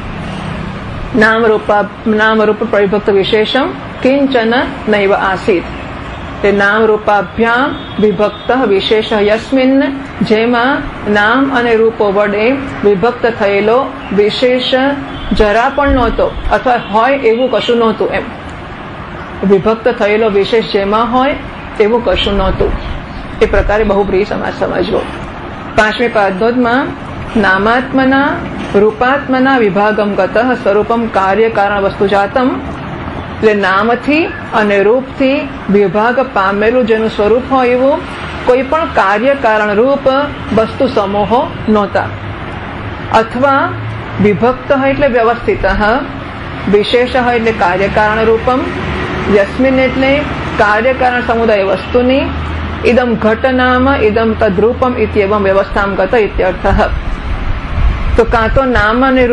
નામ રૂપ પરિભક્ત વિશેષમ કિંચન નૈવ આસીત, તે નામ રૂપાભ્યામ વિભક્ત વિશેષ યસ્મિન, જેમાં નામ અને રૂપો વડે વિભક્ત થયેલો વિશેષ જરા પણ નહોતો, અથવા હોય એવું કશું નહોતું. એમ વિભક્ત થયેલો વિશેષ જેમાં હોય એવું કશું નહોતું. એ પ્રકારે બહુવ્રીહી સમાસ સમજવો. પાંચમી પાદોદમાં નામાત્મના રૂપાત્મના વિભાગમ ગત સ્વરૂપમ કાર્ય કારણ વસ્તુ જાતમ, એટલે નામથી અને રૂપથી વિભાગ પામેલું જેનું સ્વરૂપ હોય એવું કોઈ પણ કાર્ય કારણ રૂપ વસ્તુ સમૂહો નહોતા. અથવા વિભક્ત હોય એટલે વ્યવસ્થિત, વિશેષ હોય એટલે કાર્યકારણ રૂપમ, યસ્મિન એટલે કાર્યકારણ સમુદાય વસ્તુની, ઇદમ ઘટનામ ઇદમ તદ્રૂપમ ઇત્યેવમ વ્યવસ્થામ ગત ઇત્યર્થઃ. તો કાં તો નામ અને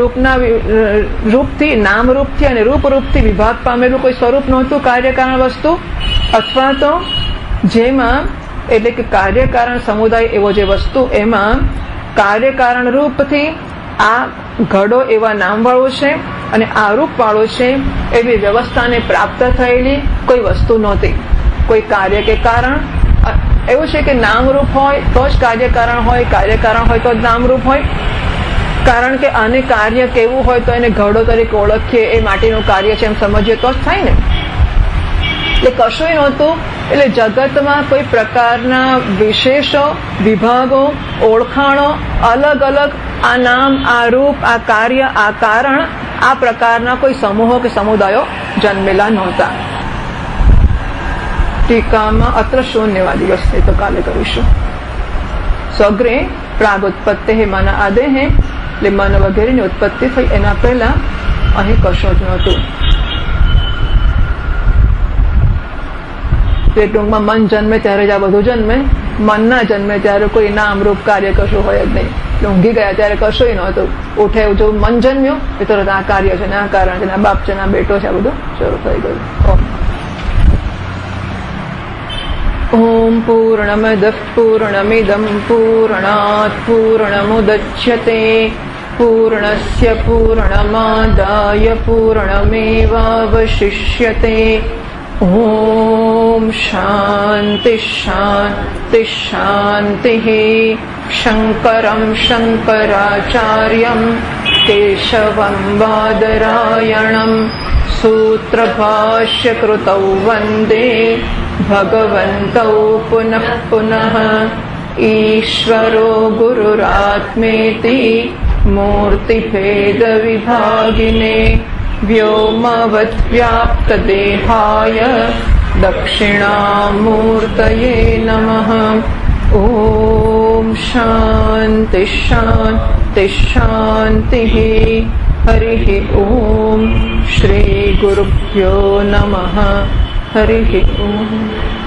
રૂપથી નામ રૂપથી અને રૂપથી વિભાગ પામેલું કોઈ સ્વરૂપ નહોતું કાર્યકારણ વસ્તુ, અથવા તો જેમાં એટલે કે કાર્યકારણ સમુદાય એવો જે વસ્તુ એમાં કાર્યકારણ રૂપથી આ ઘડો એવા નામવાળો છે અને આ રૂપવાળો છે એવી વ્યવસ્થાને પ્રાપ્ત થયેલી કોઈ વસ્તુ નહોતી. કોઈ કાર્ય કે કારણ એવું છે કે નામરૂપ હોય તો જ કાર્યકારણ હોય, કાર્યકારણ હોય તો જ નામરૂપ હોય. કારણ કે આને કાર્ય કેવું હોય તો એને ઘડો તરીકે ઓળખીએ, એ માટીનું કાર્ય છે એમ સમજીએ તો જ થાય ને. એટલે કશું નહોતું. એટલે જગતમાં કોઈ પ્રકારના વિશેષો, વિભાગો, ઓળખાણો અલગ અલગ આ નામ, આ રૂપ, આ કાર્ય, આ કારણ, આ પ્રકારના કોઈ સમૂહો કે સમુદાયો જન્મેલા નહોતા. ટીકામાં અત્ર શૂન્યવાદી વસ્તુ તો કાલે કરીશું. સ્વગ્રે પ્રાગુત્પત્તિ હે મન આદે હે, એટલે મન વગેરેની ઉત્પત્તિ થઈ એના પહેલા અહીં કશું જ નહોતું. તે ટૂંકમાં મન જન્મે ત્યારે જ આ બધું જન્મે, મન ના જન્મે ત્યારે કોઈ નામ રૂપ કાર્ય કશું હોય જ નહીં. ઊંઘી ગયા ત્યારે કશું નહોતું. ઉઠે જો મન જન્મ્યું એ તરત આ કાર્ય છે ને આ કારણ છે ને આ બાપ છે ને આ બેટો છે, આ બધું શરૂ થઈ ગયું. ઓમ પૂર્ણમદઃ પૂર્ણમિદં પૂર્ણાત પૂર્ણમુદચ્યતે પૂર્ણસ્ય પૂર્ણમાદાય પૂર્ણમેવાવશિષ્યતે ॐ शान्ति शान्ति शान्तिः। शङ्करं शङ्कराचार्यं केशवं बादरायणं सूत्रभाष्यकृतौ वन्दे भगवन्तौ पुनः पुनः। ईश्वरो गुरुरात्मेति मूर्तिभेदविभागिने व्योमवद्व्याप्तदेहाय दक्षिणामूर्तये नमः। ॐ शान्ति शान्ति शान्तिः। हरिः ॐ। श्रीगुरुभ्यो नमः। हरिः ॐ।